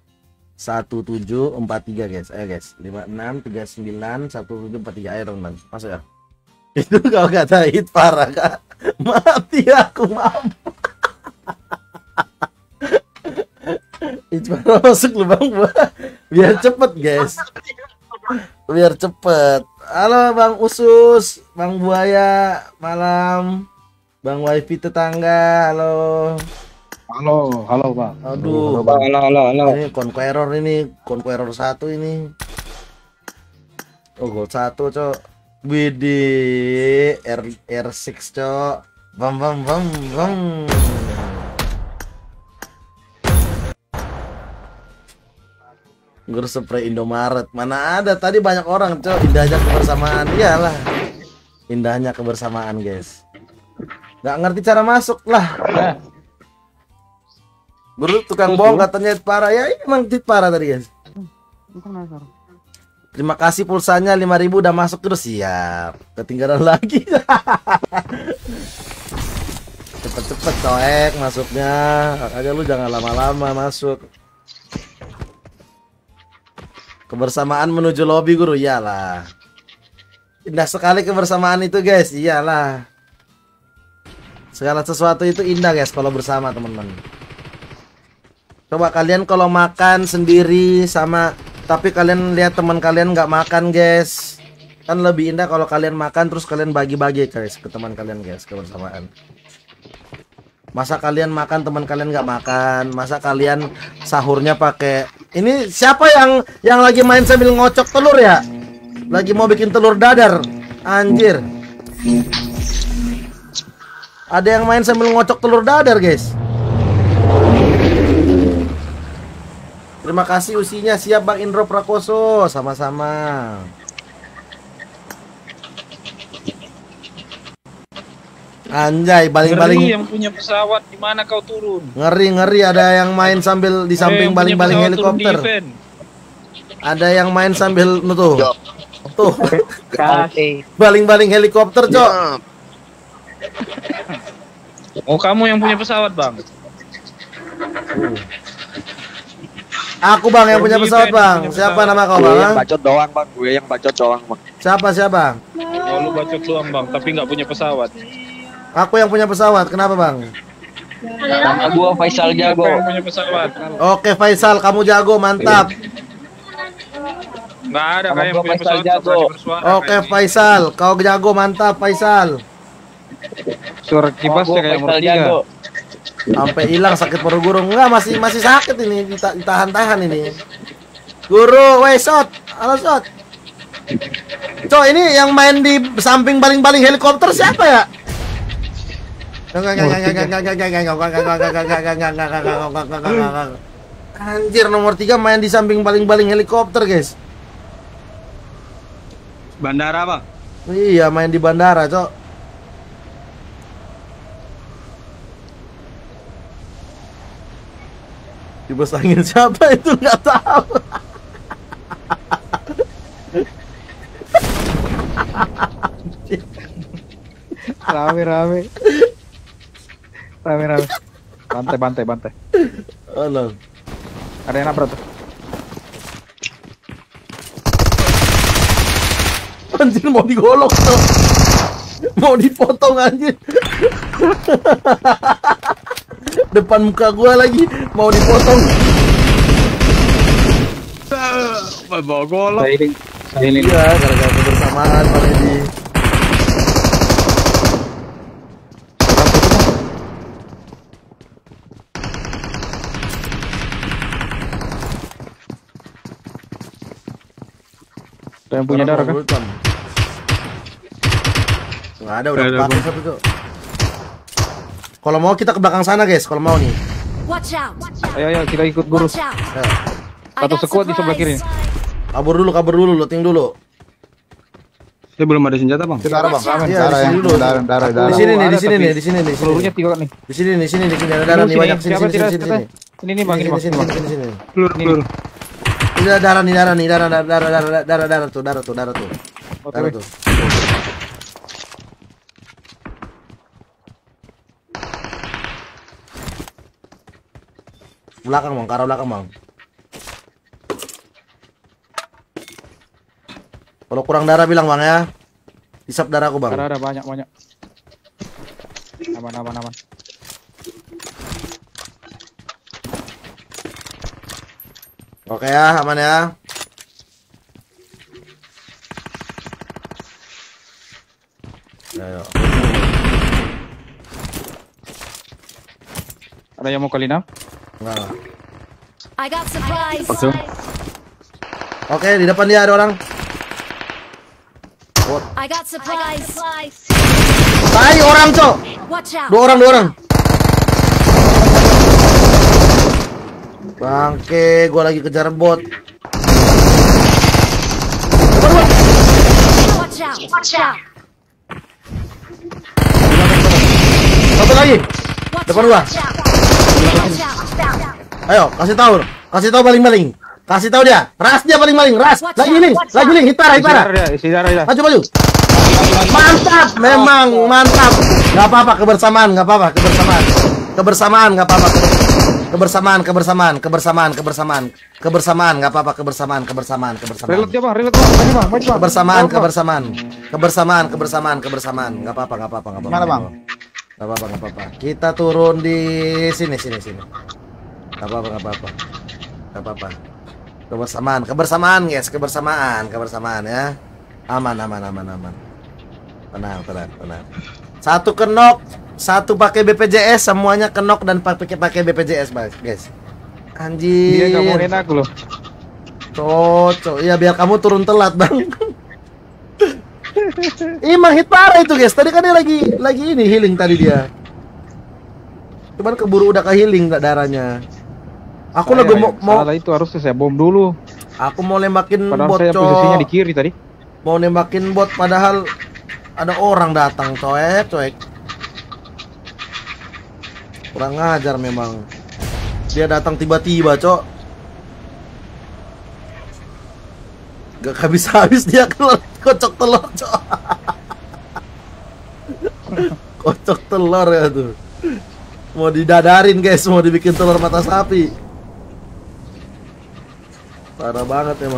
1743, guys. Ayo, guys. 56 39 1743. Ayo, teman. Masuk ya. Itu kau kata hit parah, Kak. Mati aku, mampu. Hit parah masuk lubang biar cepet, guys. Biar cepet. Halo Bang Usus, Bang Buaya, malam. Bang Wifi tetangga, halo. Halo, Pak. Aduh, Halo. ini Conqueror 1 ini. Oh, gold 1, Cok. Widih, R6, Cok. Bam. Guru spray Indomaret. Mana ada, tadi banyak orang, Cok. Indahnya kebersamaan. Iyalah. Indahnya kebersamaan, guys. Nggak ngerti cara masuk lah. Guru tukang bohong katanya hit parah. Ya ini emang hit parah tadi, guys. Terima kasih pulsanya 5.000 udah masuk terus. Siap. Ketinggalan lagi. Cepet-cepet coek masuknya. Makanya lu jangan lama-lama masuk. Kebersamaan menuju lobby, Guru. Iyalah. Indah sekali kebersamaan itu, guys. Iyalah. Segala sesuatu itu indah, guys, kalau bersama, teman-teman. Coba kalian kalau makan sendiri sama tapi kalian lihat teman kalian nggak makan, guys. Kan lebih indah kalau kalian makan terus kalian bagi-bagi, guys, ke teman kalian, guys, kebersamaan. Masa kalian makan teman kalian nggak makan? Masa kalian sahurnya pakai ini? Siapa yang lagi main sambil ngocok telur ya? Lagi mau bikin telur dadar, anjir. Ada yang main sambil ngocok telur dadar, guys. Terima kasih usinya, siap Bang Indro Prakoso. Sama-sama. Anjay, baling-baling. Ngeri yang punya pesawat, di mana kau turun? Ngeri ada yang main sambil di samping Yang punya baling-baling pesawat turun di helikopter. event. Ada yang main sambil tuh. Tuh. Kasih. Baling-baling helikopter, Cok. Oh, kamu yang punya pesawat, Bang. Aku Bang yang punya pesawat, Bang. Punya Siapa pesawat. nama kau, Gue yang Bang? bacot doang bang, gue yang bacot doang bang. Siapa? Oh, lu bacot doang, Bang, tapi nggak punya pesawat. Aku yang punya pesawat. Kenapa, Bang? Nama gua Faisal Siapa Jago. yang punya pesawat? Oke, Faisal, kamu jago, mantap. Nggak ada Nama kayak yang gua punya Faisal pesawat. Jago. nggak berani bersuara Oke, kayak ini. Faisal, kau jago, mantap, Faisal. Suara kibasnya kayak nomor 3. Sampai hilang sakit paru guru. Enggak, masih sakit ini, ditahan-tahan ini. Guru, weh, shot. Halo, shot. Cok, ini yang main di samping baling-baling helikopter siapa ya? Anjir, nomor 3 main di samping baling-baling helikopter, guys. Bandara, Bang. Iya, main di bandara, Cok. Dibes angin siapa itu nggak tahu. Rame. Bantai. Oh, no. Ada yang nabrak tuh. Anjir, mau digolok tuh. Mau dipotong anjir. Depan muka gua lagi mau dipotong. Bawa golok. Saya ini. Iya, gara-gara kebersamaan Pak Edi. Ada yang punya darah kan? Nggak ada, udah pakai satu tuh. Kalau mau kita ke belakang sana, guys. Kalau mau nih. Watch out! Ayo kita ikut guru. Watch out! Ya. I Satu got sekuat di sebelah kiri. supplies. Kabur dulu, looting dulu. Saya belum ada senjata, Bang. Darah bang, Iya, di darah ya, sini dulu. darah. Di sini nih, Ada, di sini tapi nih, di sini nih. Pelurunya 3 nih. Di sini ada darah nih banyak. Sini. Siapa tidak? Ini nih bang, ini bang. Sini. Pelur. Ini ada darah nih, darah tuh. Darah tuh. Belakang bang, ke arah belakang bang. Kalau kurang darah bilang bang ya. Hisap darahku bang. Ada banyak. Aman. Oke ya, aman ya. Ayo. Ada yang mau kali enam? Enggak. I got supplies. Oke, di depan dia ada orang. I got supplies. Tai orang, Cok. Watch out! Dua orang. Bangke, gua lagi kejar bot. Watch out! Watch out! Satu lagi. Watch Depan out! gua. Watch out! Ayo, kasih tahu baling-baling. Kasih tahu dia. Ras dia baling-baling, ras. Lagi link, hitara. Isi darah dia. Maju. Mantap, memang mantap. Gak apa-apa, kebersamaan. Kebersamaan, gak apa-apa. Kebersamaan, gak apa-apa, kebersamaan. Reload dia bang, maju bang. Kebersamaan, gak apa-apa. Mana, Bang? Gak apa-apa. Kita turun di sini. Gak apa-apa. Kebersamaan guys, kebersamaan ya. Aman. Tenang. Satu kenok, satu pakai BPJS, semuanya kenok dan pakai BPJS, guys. Anjir. Dia gak mau enak loh. Cocok. Iya, biar kamu turun telat, Bang. Emang hit parah itu guys. Tadi kan dia lagi ini healing tadi dia. Cuman keburu udah ke healing darahnya. Aku lagi mau salah itu harusnya saya bom dulu. Aku mau nembakin Padahal bot saya posisinya di kiri tadi. Mau nembakin bot padahal ada orang datang coek. Kurang ngajar memang. Dia datang tiba-tiba, Cok. Gak habis-habis dia kocok telur, Cok. Kocok telur ya tuh. Mau didadarin guys, mau dibikin telur mata sapi. Parah banget emang.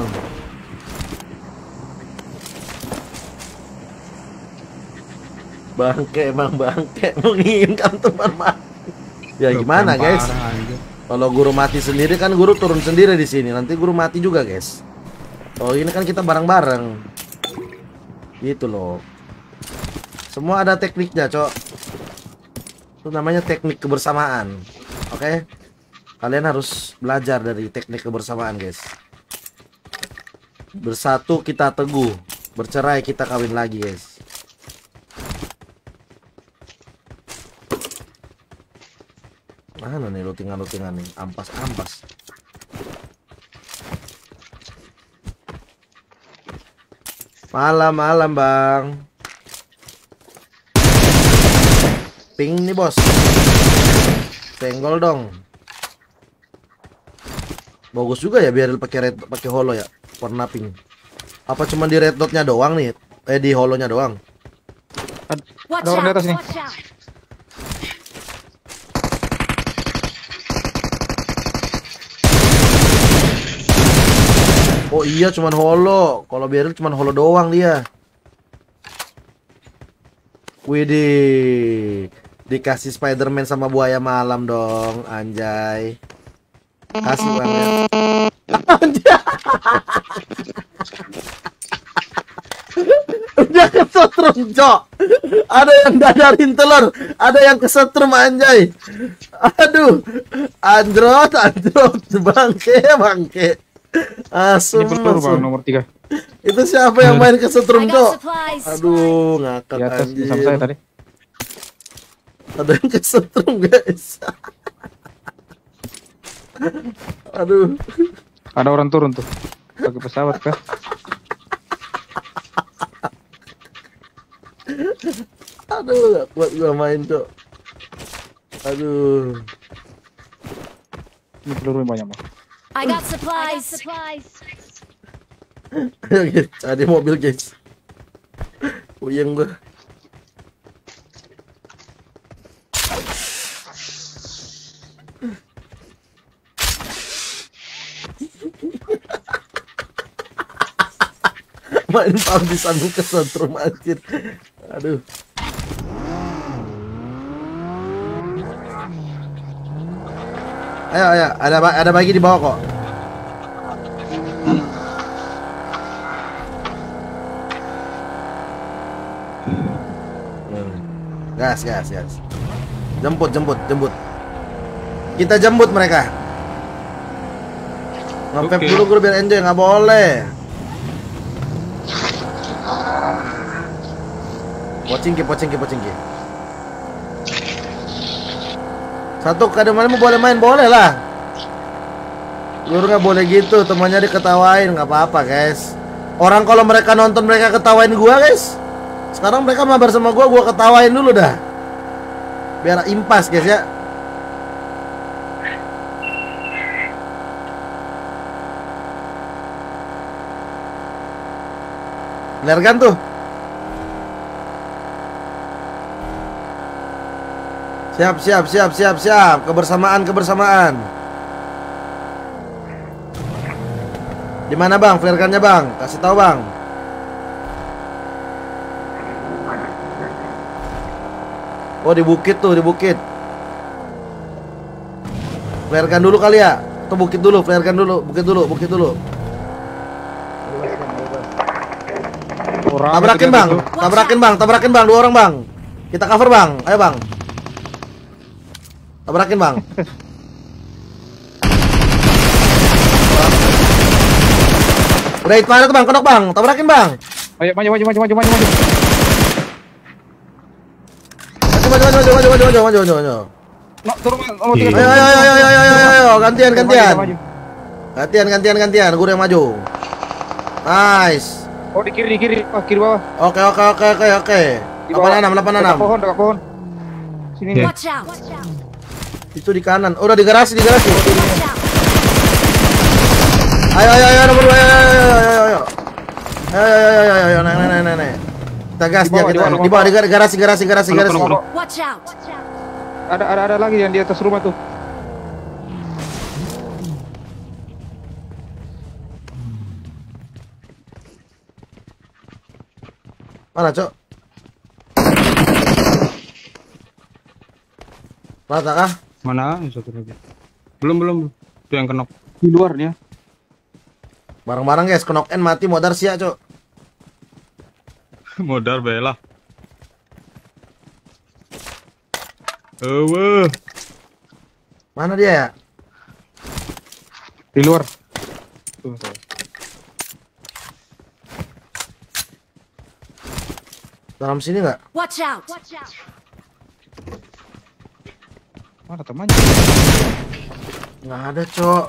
Bangke emang bangke menginginkan teman mati. Ya gimana guys? Kalau guru mati sendiri kan guru turun sendiri di sini. Nanti guru mati juga guys. Oh ini kan kita bareng-bareng. Gitu loh. Semua ada tekniknya, Cok. Itu namanya teknik kebersamaan. Oke? Kalian harus belajar dari teknik kebersamaan, guys. Bersatu kita teguh, bercerai kita kawin lagi, guys. Mana nih lootingan-lootingan nih? Ampas-ampas. Malam-malam, Bang. Ping nih, Bos. Senggol dong. Bagus juga ya biar pakai holo ya. Warna pink. Apa cuma di red dotnya doang nih? Di holonya doang. Ada orang di atas nih. Oh iya cuman holo. Kalau biarin cuman holo doang dia. Widih. Dikasih Spiderman sama buaya malam dong, anjay. Kasih banget. Udah kesetrum, Cok. Ada yang dadarin telur, ada yang kesetrum anjay. Aduh. Androt, bangke. Asum. Ini peluru Bang nomor 3. Itu siapa yang main kesetrum, Cok? Aduh, ngakak Di atas anjir. sama saya tadi. Ada yang kesetrum, guys. Aduh. Ada orang turun tuh. Pakai pesawat kah? Aduh, gak kuat gua main, Cok. Aduh. Ini peluru yang banyak, Bang. I got supplies. Ayo guys, cari mobil guys. Puyeng gua. Main PUBG sambil kesetrum anjir. Aduh. Ayo, ada bagi di bawah kok. Gas. Jemput. Kita jemput mereka. Ngepep dulu gue biar enjoy, nggak boleh. Pocingki. Satu kadang mana mau boleh main, boleh lah. Lu nggak boleh gitu, temannya diketawain, nggak apa-apa guys. Orang kalau mereka nonton mereka ketawain gua guys. Sekarang mereka mabar sama gua ketawain dulu dah. Biar impas guys ya. Lergan tuh. Siap. Kebersamaan. Di mana Bang? Flare-nya Bang. Kasih tahu Bang. Oh di bukit tuh, di bukit. Flare-kan dulu kali ya. Atau bukit dulu, flare-kan dulu. Bukit dulu. Tabrakin Bang. 2 orang Bang. Kita cover Bang. Ayo Bang. Tabrakin Bang. Udah itu mana tuh Bang, kenok Bang. Tabrakin Bang. Ayo maju. Maju, maju. No, turun. Oh, Ayo, tiga. gantian. Maju. Gantian, guru yang maju. Nice. Oh, di kiri. Oh, kiri bawah. Oke. Di bawah. 86. Dekat pohon. Sini nih. Watch out! Itu di kanan. Udah di garasi. Watch out! Ayo, nomor 2. Ayo, naik. Kita gas dia kita. Di bawah di garasi. Watch out! Ada lagi yang di atas rumah tuh. Mana, Cok? Rata kah? Mana? Satu lagi. Belum. Itu yang kenok. Di luar dia. Bareng-bareng guys, knock N mati modar sia, Cok. Modar bela. Mana dia ya? Di luar. Tuh. Dalam sini nggak? Watch out! Mana temannya? Nggak ada, Cok.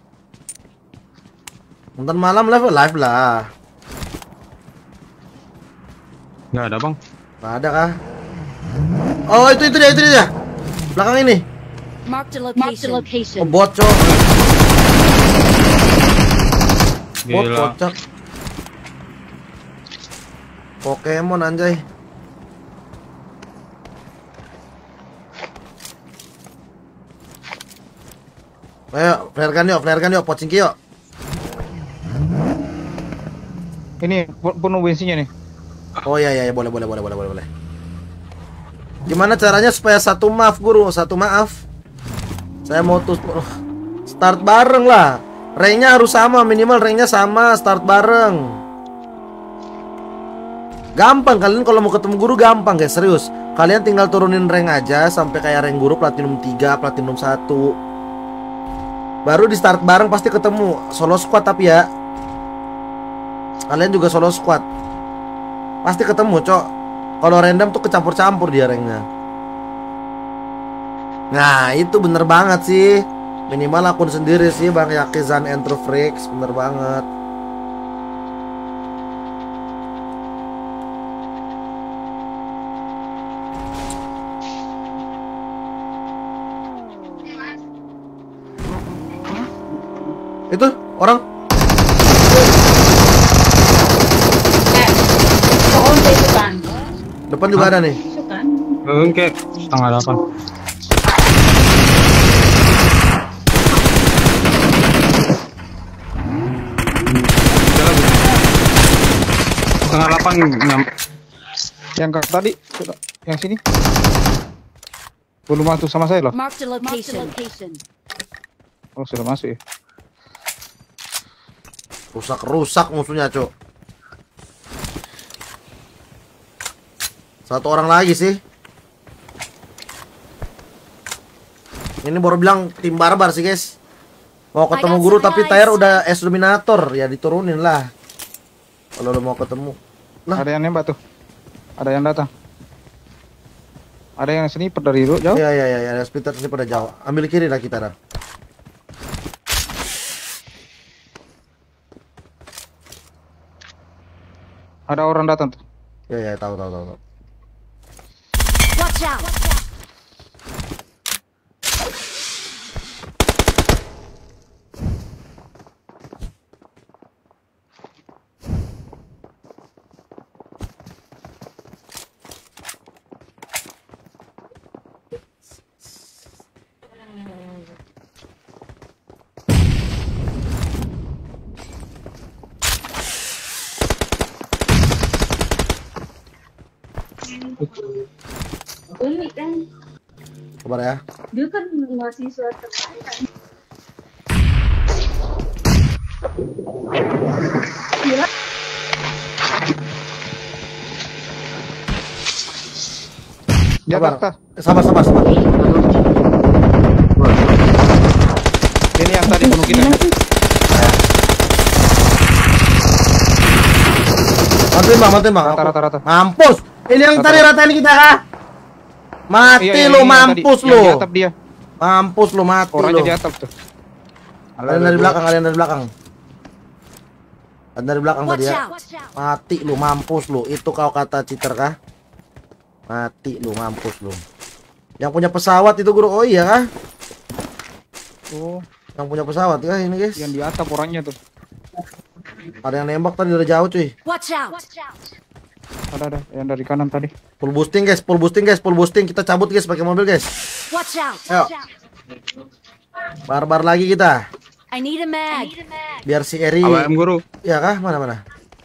Nonton malam live lah. Nggak ada, Bang. Nggak ada kah? Oh, itu dia. Belakang ini. Mark the location. Oh, bot, Cok. Bot Gila. kocak. Pokemon anjay. Ayo, flare gun yuk, pocingki yuk. Ini penuh bensinnya nih. Oh iya, boleh. Gimana caranya supaya satu maaf, Guru? Satu maaf. Saya mau start bareng lah. Ranknya harus sama, minimal ranknya sama, start bareng. Gampang, kalian kalau mau ketemu guru gampang guys, serius. Kalian tinggal turunin rank aja sampai kayak rank guru platinum 3, platinum 1. Baru di start bareng pasti ketemu. Solo squad tapi ya. Kalian juga solo squad. Pasti ketemu, Cok. Kalau random tuh kecampur-campur dia ranknya. Nah, itu bener banget sih. Minimal akun sendiri sih, Bang Yakizan Entrofreaks, bener banget. Itu orang depan juga ada nih. Kayak setengah 8. Setengah 8 Yang tadi, yang sini. Belum masuk sama saya loh. Mark the location. Oh, sudah masuk ya. Rusak musuhnya, Cok. Satu orang lagi sih. Ini baru bilang tim barbar sih, guys. Mau ketemu guru tapi tayar udah es dominator, ya diturunin lah. Kalau lo mau ketemu. Nah, Ada yang nembak tuh. Ada yang datang. Ada yang sniper dari jauh. iya, ada splitter sini pada jauh. Ambil kiri lah kita dah. Ada orang datang tuh. Ya, tahu. Watch out! Unik kan? Kabar ya. Dia kan mahasiswa terbaik. Dia Sabar. atas. Sabar. Ini yang tadi bunuh kita. Bantuin bang. Rata. Mampus. Ini yang tadi ratain kita kah? Mati Iya, lu, yang mampus tadi, lu. yang di atap dia. Mampus lu, mati Orangnya lu. di atap tuh. Kalian dari belakang. Ada dari belakang tadi Watch ya. out! Mati lu, mampus lu. Itu kau kata cheater kah? Mati lu, mampus lu. Yang punya pesawat itu guru. Oh iya kah? Oh, Yang punya pesawat kah ini guys? yang di atap orangnya tuh. Ada yang nembak tadi dari jauh cuy. Watch out! Ada yang dari kanan tadi. Full boosting guys. Kita cabut guys pakai mobil guys. Watch out! Ayo. Barbar lagi kita. I need a mag. Biar si Eri. AWM guru. Ya kah? Mana?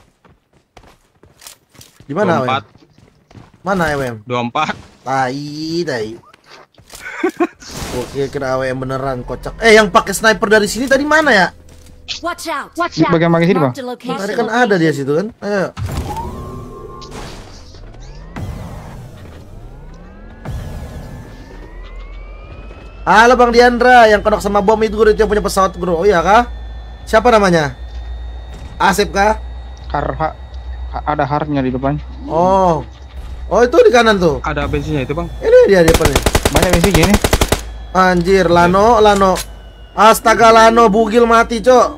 Di mana AWM? 24. Mana AWM? 24. Tai. Oke, kira AWM beneran kocak. Yang pakai sniper dari sini tadi mana ya? Watch out! Ini bagian sini, Bang. Marked a location. Tadi kan ada dia situ kan. Ayo. Halo Bang Diandra, yang kedok sama bom itu guru, itu yang punya pesawat guru. Oh iya kah? Siapa namanya? Asep kah? Ada harnya di depan. Oh itu di kanan tuh. Ada bensinnya itu bang. Ini dia di depan nih. Banyak besi gini. Anjir, Lano. Astaga, Lano bugil mati, Cok.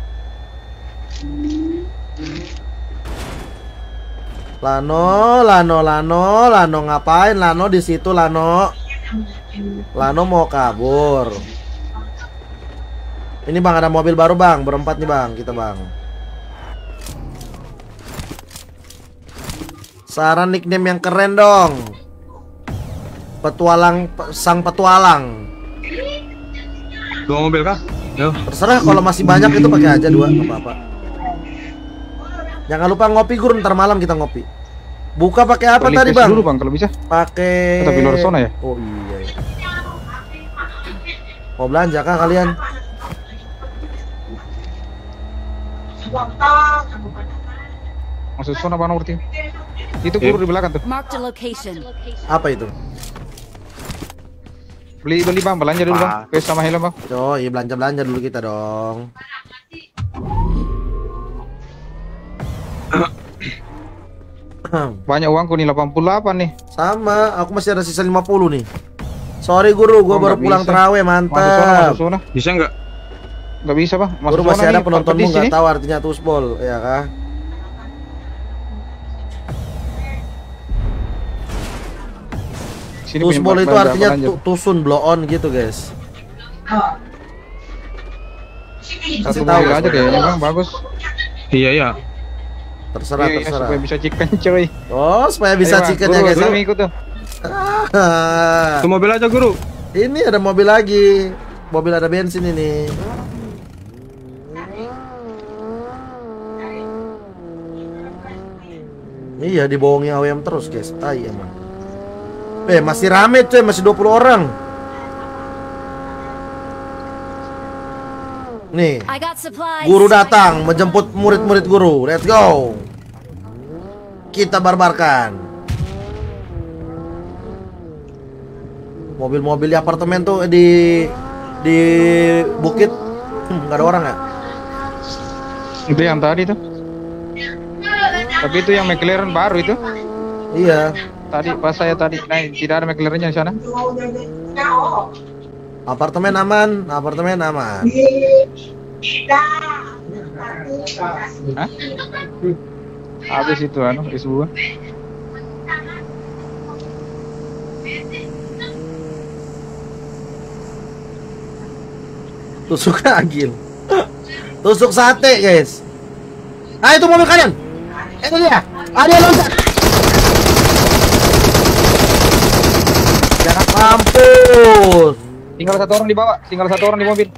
Lano ngapain? Lano di situ, Lano mau kabur. Ini Bang, ada mobil baru Bang, berempat nih Bang, kita Bang. Saran nickname yang keren dong. Sang petualang. 2 mobil kah? Yo. Terserah, kalau masih banyak itu pakai aja 2, nggak apa-apa. Jangan lupa ngopi Gur, ntar malam kita ngopi. Buka pakai apa tadi Bang? Dulu Bang kalau bisa. Pakai. Tapi luar zona ya? Oh iya. Mau belanja kah kalian? Masuk zona Bang nomor 3. Itu guru di belakang tuh. Marked a location. Apa itu? Beli Bang, belanja dulu Bang. Ke sama helm Bang. Oh iya, belanja dulu kita dong. Banyak uangku nih 88 nih. Sama, aku masih ada sisa 50 nih. Sorry guru, gua baru pulang terawih, mantap. Masuk zona. Bisa nggak? Nggak bisa Bang. Guru Masuk masih zona ada nih, penontonmu pedis nggak ini. tahu artinya tushball, ya kah? Sini Tushball punya itu belanja, artinya belanja. tusun, blow on gitu guys. Satu tahu, mobil aja Mas. kayaknya Bang, bagus. Iya. Terserah. Iya, supaya bisa chicken coy. Oh, supaya bisa Ayo, Bang. chicken Guru, ya guys. guru ngikut tuh. Itu mobil aja guru. Ini ada mobil lagi. Mobil ada bensin ini. Iya, dibohongi AWM terus guys. Tai emang. Masih rame coy, masih 20 orang. Nih, I got supplies. guru datang menjemput murid-murid guru. Let's go. Kita barbarkan. Mobil-mobil di apartemen tuh di bukit nggak ada orang ya? Itu yang tadi tuh. Tapi itu yang McLaren baru itu. Iya. Tadi pas saya tadi naik tidak ada McLarennya di sana. Apartemen aman, apartemen aman. Hah? Habis itu S2. Tusuk agil. Tusuk sate, guys. Ah, itu mobil kalian. Itu dia. Ada yang loncat. Jangan mampus. Tinggal satu orang di bawah, tinggal satu orang di mobil.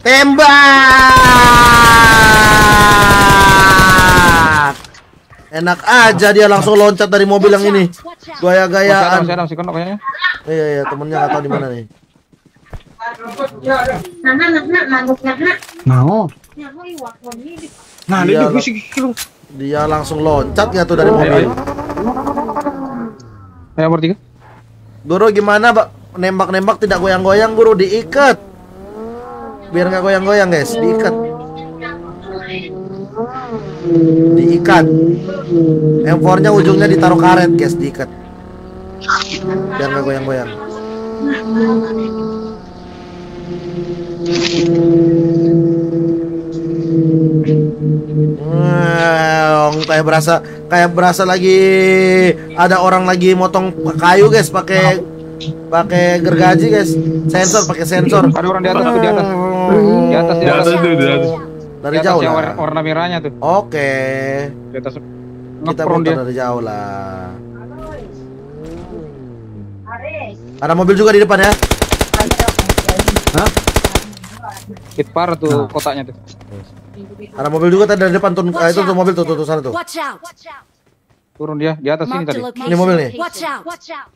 Tembak. Enak aja dia langsung loncat dari mobil yang ini. Gaya-gayaan. Masih ada kena kayaknya. Iya, temennya nggak tahu di mana nih. Nah, Iya, ini gue sih kilo. Dia langsung loncat ya tuh dari mobil. Ayo nomor 3. Guru gimana, Pak? Nembak-nembak tidak goyang-goyang, Guru, diikat. Biar nggak goyang-goyang, guys, diikat. diikat. M4-nya ujungnya ditaruh karet, guys, diikat. Biar nggak goyang-goyang. Kayak berasa lagi ada orang lagi motong kayu, guys, pakai gergaji, guys. Pakai sensor. Ada orang di atas tuh, di atas. Di atas. Dari Di atas jauh yang lah. warna merahnya tuh. Oke. Di atas. Kita Ngepron muter dia. dari jauh lah. Ada mobil juga di depan ya. Hah? Hit parah tuh kotaknya tuh. Ada mobil juga tadi dari depan tuh. Itu tuh mobil tuh sana tuh. Watch out! Turun dia di atas sini Marked a tadi. location. Ini mobil nih. Watch out! Watch out!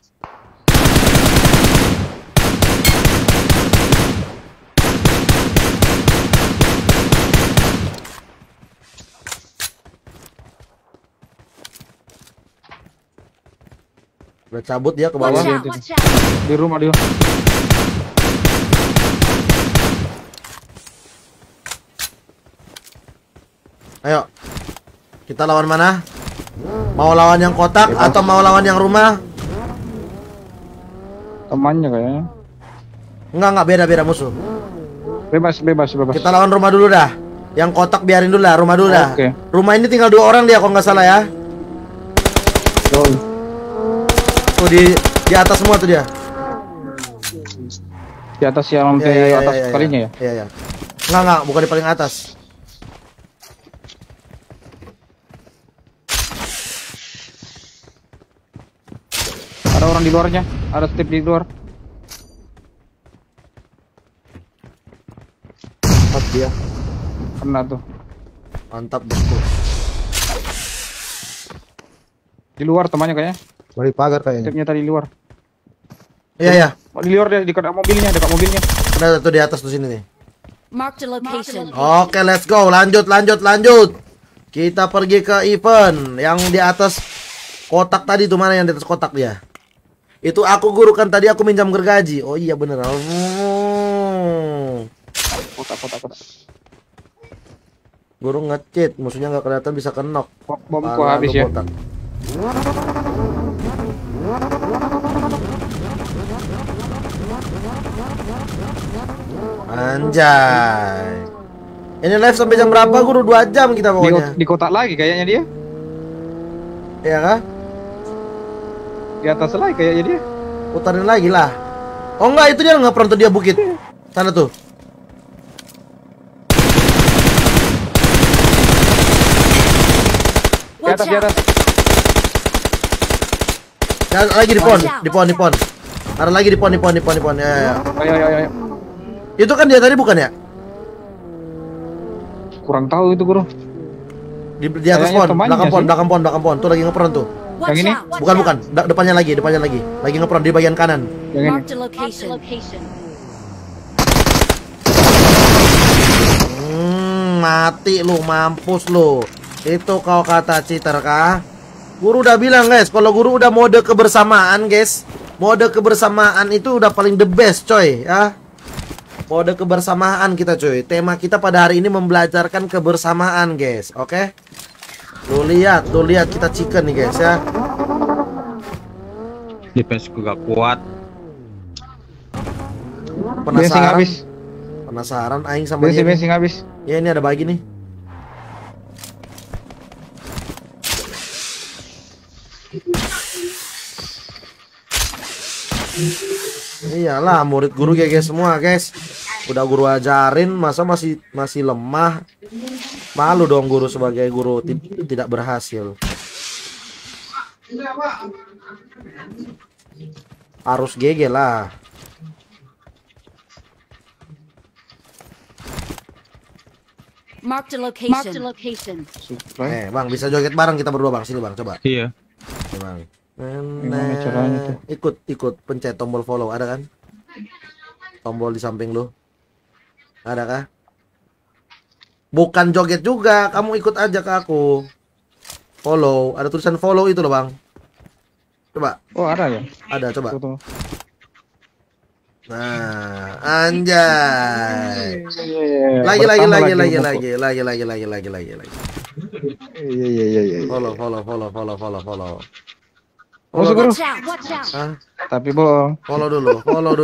Udah cabut dia ke Watch bawah. out! Watch out! Di rumah dia. Ayo. Kita lawan mana? Mau lawan yang kotak atau mau lawan yang rumah? Temannya kayaknya. Enggak, beda musuh. Bebas. Kita lawan rumah dulu dah. Yang kotak biarin dulu lah, rumah dulu dah. Oke. Rumah ini tinggal 2 orang dia kalau nggak salah ya. Tuh di atas semua tuh dia. Di atas yang lantai atas kalinya ya. Iya. Enggak, bukan di paling atas. Ada orang di luarnya. Ada step di luar. Pas dia. Kena tuh. Mantap, bosku. Di luar temannya kayaknya. Dari pagar kayaknya. Stepnya tadi di luar. Iya. Di luar dia dekat mobilnya, Ada tuh di atas tuh sini nih. Marked a location. Oke, let's go. Lanjut. Kita pergi ke event yang di atas kotak tadi tuh, mana yang di atas kotak dia? Itu aku guru kan tadi aku minjam gergaji. Oh iya bener. Kotak. Guru nge-cheat, musuhnya nggak kelihatan bisa kenok. Bomku habis ya. Kotak. Anjay. Ini live sampai jam berapa, Guru? 2 jam kita pokoknya. Di kotak lagi kayaknya dia. Iya kah? Di atas lagi kayaknya dia. Putarin lagi lah. Oh enggak, itu dia nggak pernah tuh dia bukit. Sana tuh. Di atas. Dan lagi di pon. Ada lagi di pon. Ya. Ayo. Itu kan dia tadi bukan ya? Kurang tahu itu, Guru. Di atas pon, belakang pon. Tuh lagi ngeperon tuh. Watch ini? out! Watch Bukan. Depannya lagi. Lagi ngeperon di bagian kanan. Yang ini. Marked a location. Mati lu, mampus lu. Itu kau kata cheater kah? Guru udah bilang, guys, kalau guru udah mode kebersamaan, guys. Mode kebersamaan itu udah paling the best, coy, ya. Mode kebersamaan kita, coy. Tema kita pada hari ini membelajarkan kebersamaan, guys. Oke? Lu lihat kita chicken nih, guys, ya. Defense-ku gak kuat. Bensin habis. Penasaran aing sama dia. Bensin habis. Ya, ini ada bagi nih. Iyalah, murid guru GG semua, guys. Udah guru ajarin, masa masih lemah. Malu dong guru sebagai guru tidak berhasil. Harus GG lah. Marked a location. Bang, bisa joget bareng kita berdua, Bang. Sini, Bang, coba. Iya. Oke, Bang. Gimana caranya tuh? Ikut pencet tombol follow, ada kan? Tombol di samping lu. Ada kah? Bukan joget juga, kamu ikut aja ke aku. Follow, ada tulisan follow itu loh, Bang. Coba. Oh, ada ya? Ada, coba. Tuh. Nah, anjay. Iya. Lagi. Bertambah lagi. Lagi. Iya. Follow. Musuh guru. Watch out! Watch out! Hah? Tapi bohong. Follow dulu.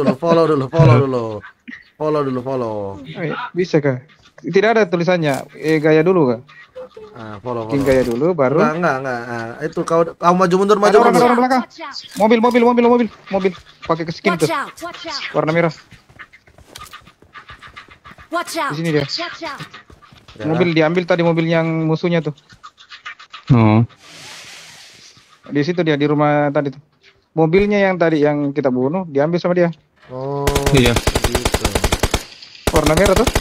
Bisa kah? Tidak ada tulisannya. Gaya dulu kah? Ah, follow. King gaya dulu, baru. Enggak. Itu kau maju mundur. Ada orang belakang. Watch out! Mobil. Pakai ke skin Watch tuh. out! Watch out! Warna merah. Watch out! Di sini dia. Watch out! Mobil diambil tadi, mobil yang musuhnya tuh. Oh. Di situ dia, di rumah tadi tuh. Mobilnya yang tadi yang kita bunuh diambil sama dia. Oh, Iya. gitu. Warna merah tuh.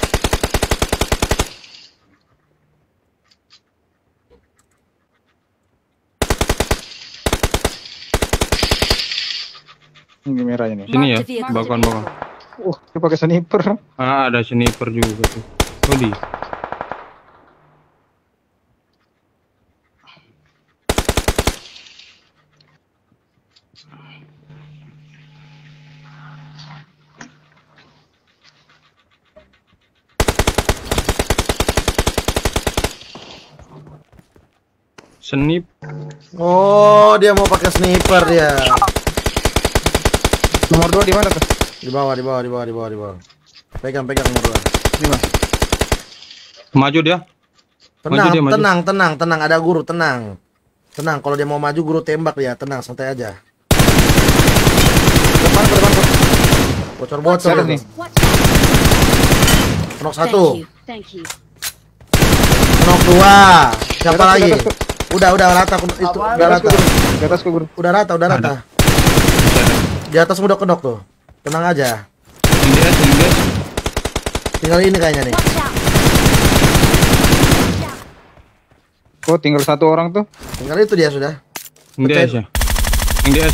Ini merahnya nih. Sini ya, Mark the vehicle. bakwan. Dia pakai sniper. Ah, ada sniper juga tuh. Tadi. Senip. Oh, dia mau pakai sniper dia. Nomor 2 di mana tuh? Di bawah. Pegang nomor 2. Di mana? Maju dia. Maju dia, maju. Tenang, ada guru, tenang. Kalau dia mau maju guru tembak dia, tenang, santai aja. Depan. Bocor nih. Watch out! Knock Thank 1, you. Thank you. knock 2. Siapa Di atas, lagi? di atas, Udah rata itu, udah rata. Di atasku guru. Udah rata. Di atas udah kedok tuh. Tenang aja. Indes. Tinggal ini kayaknya nih. Watch out! Oh, tinggal satu orang tuh. Tinggal itu dia sudah. Indes ya. Indes.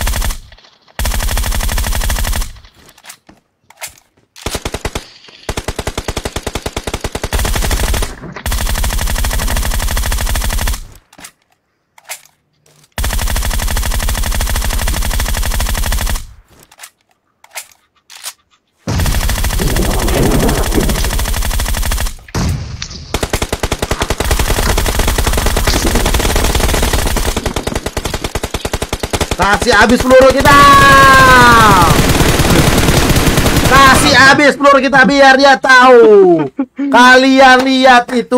Kasih habis peluru kita. Biar dia tahu. Kalian lihat itu.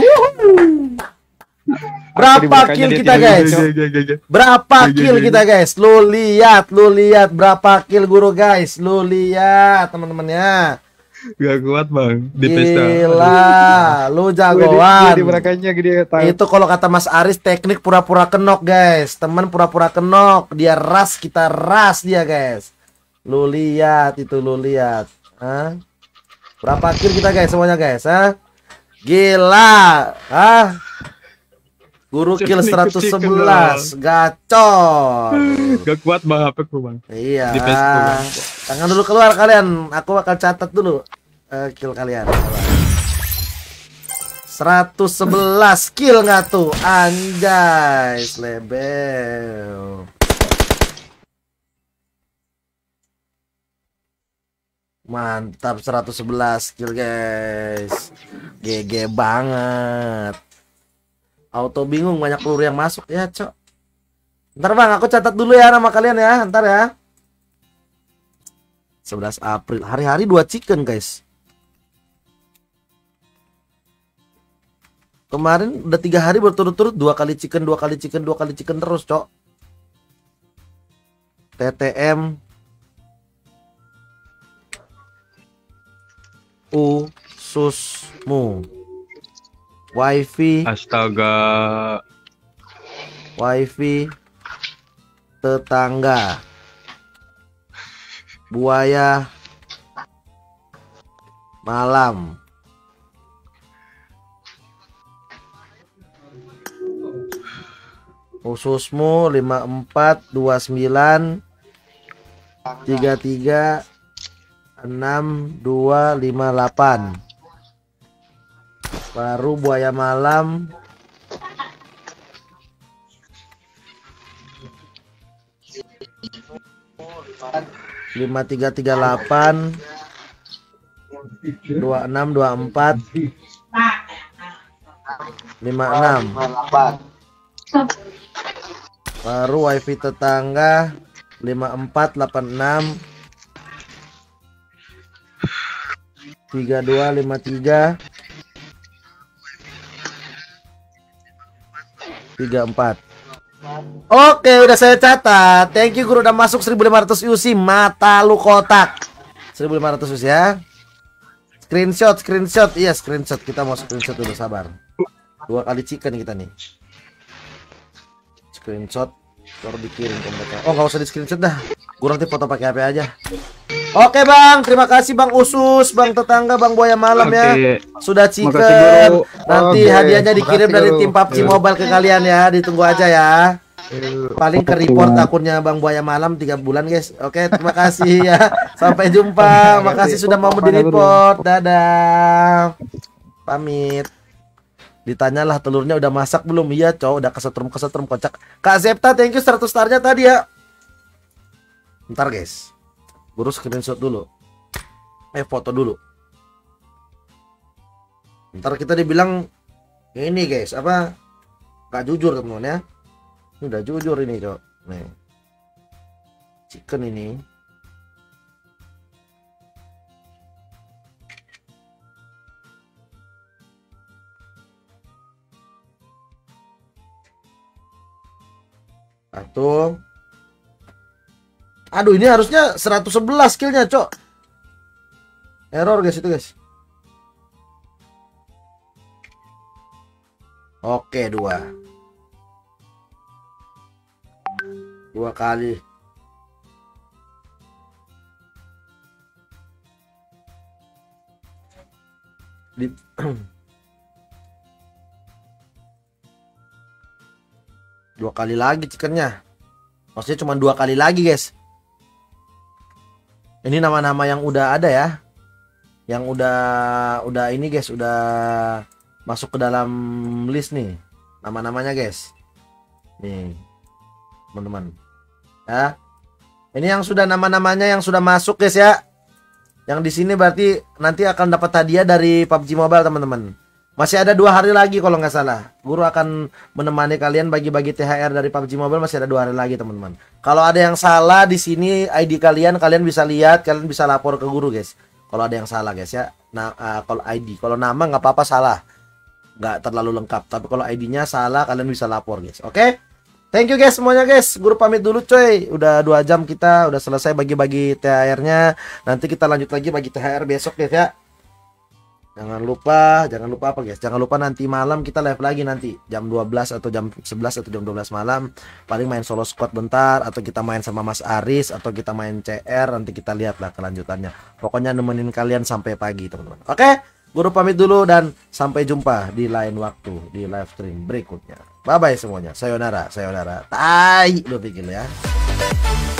Berapa kill kita guys? Lu lihat berapa kill guru guys. Lu lihat teman-temannya. Gak kuat bang di pesta. Gila, lu jagoan. Gede. Itu kalau kata Mas Aris teknik pura-pura kenok guys. Teman pura-pura kenok, dia ras, kita ras dia guys. Lu lihat. Hah? Berapa kill kita guys semuanya guys, hah? Gila, hah? Guru kill 111, gacor. Gak kuat bang HP ku bang. Iya. Di Facebook. Tangan dulu keluar kalian. Aku bakal catat dulu kill kalian. 111 kill nggak tuh? Anjay, lebel. Mantap 111 kill guys. GG banget. Auto bingung banyak peluru yang masuk ya, Cok. Ntar bang, aku catat dulu ya nama kalian ya, ntar ya. 11 April, hari-hari 2 chicken guys. Kemarin udah 3 hari berturut-turut 2 kali chicken terus, Cok. TTM ususmu. Wifi. Astaga. Wifi tetangga. Buaya malam. Ususmu 5429 33 6258. Baru buaya malam 5338 2624 56. Baru wifi tetangga 5486 3253 34. Oke, udah saya catat. Thank you guru, udah masuk 1500 UC. Mata lu kotak. 1500 UC ya. Screenshot. Iya, screenshot. Kita mau screenshot dulu, sabar. 2 kali chicken kita nih. Screenshot baru dikirim ke mereka. Oh, nggak usah di screenshot dah. Gue nanti foto pakai HP aja. Oke bang, terima kasih bang Usus, bang tetangga, bang Buaya Malam ya. Sudah chicken. Nanti hadiahnya dikirim dari tim PUBG Mobile ke kalian ya. Ditunggu aja ya. Paling ke report akunnya bang Buaya Malam 3 bulan guys. Oke, terima kasih ya. Sampai jumpa. Makasih sudah mau di report. Dadah. Pamit. Ditanyalah telurnya udah masak belum? Iya cowok, udah kesetrum kocak. Kak Zepta thank you 100 starnya tadi ya. Bentar guys, guru screenshot dulu, foto dulu. Ntar kita dibilang ini guys, apa gak jujur teman-teman ya. Ini udah jujur ini cok. Nih chicken ini. Satu. Aduh, ini harusnya 111 skillnya, cok. Error guys itu guys. Oke, 2 kali. Di 2 kali lagi chickennya. Maksudnya cuma 2 kali lagi guys. Ini nama-nama yang udah ada ya. Yang udah ini guys, udah masuk ke dalam list nih. Nama-namanya guys. Nih. Teman-teman. Ya. Ini yang sudah nama-namanya yang sudah masuk guys ya. Yang di sini berarti nanti akan dapat hadiah dari PUBG Mobile teman-teman. Masih ada 2 hari lagi kalau nggak salah. Guru akan menemani kalian bagi-bagi THR dari PUBG Mobile, masih ada 2 hari lagi teman-teman. Kalau ada yang salah di sini ID kalian bisa lihat, kalian bisa lapor ke guru guys. Kalau ada yang salah guys ya. Nah, kalau ID, kalau nama nggak apa-apa salah, nggak terlalu lengkap. Tapi kalau ID-nya salah kalian bisa lapor guys. Oke? Thank you guys semuanya guys. Guru pamit dulu coy. Udah 2 jam kita udah selesai bagi-bagi THR-nya. Nanti kita lanjut lagi bagi THR besok guys ya. Jangan lupa apa guys? Jangan lupa nanti malam kita live lagi nanti jam 12 atau jam 11 atau jam 12 malam. Paling main solo squad bentar atau kita main sama Mas Aris atau kita main CR, nanti kita lihat lah kelanjutannya. Pokoknya nemenin kalian sampai pagi teman-teman. Oke? Guru pamit dulu dan sampai jumpa di lain waktu di live stream berikutnya. Bye bye semuanya. Sayonara. Tai lu pikir ya.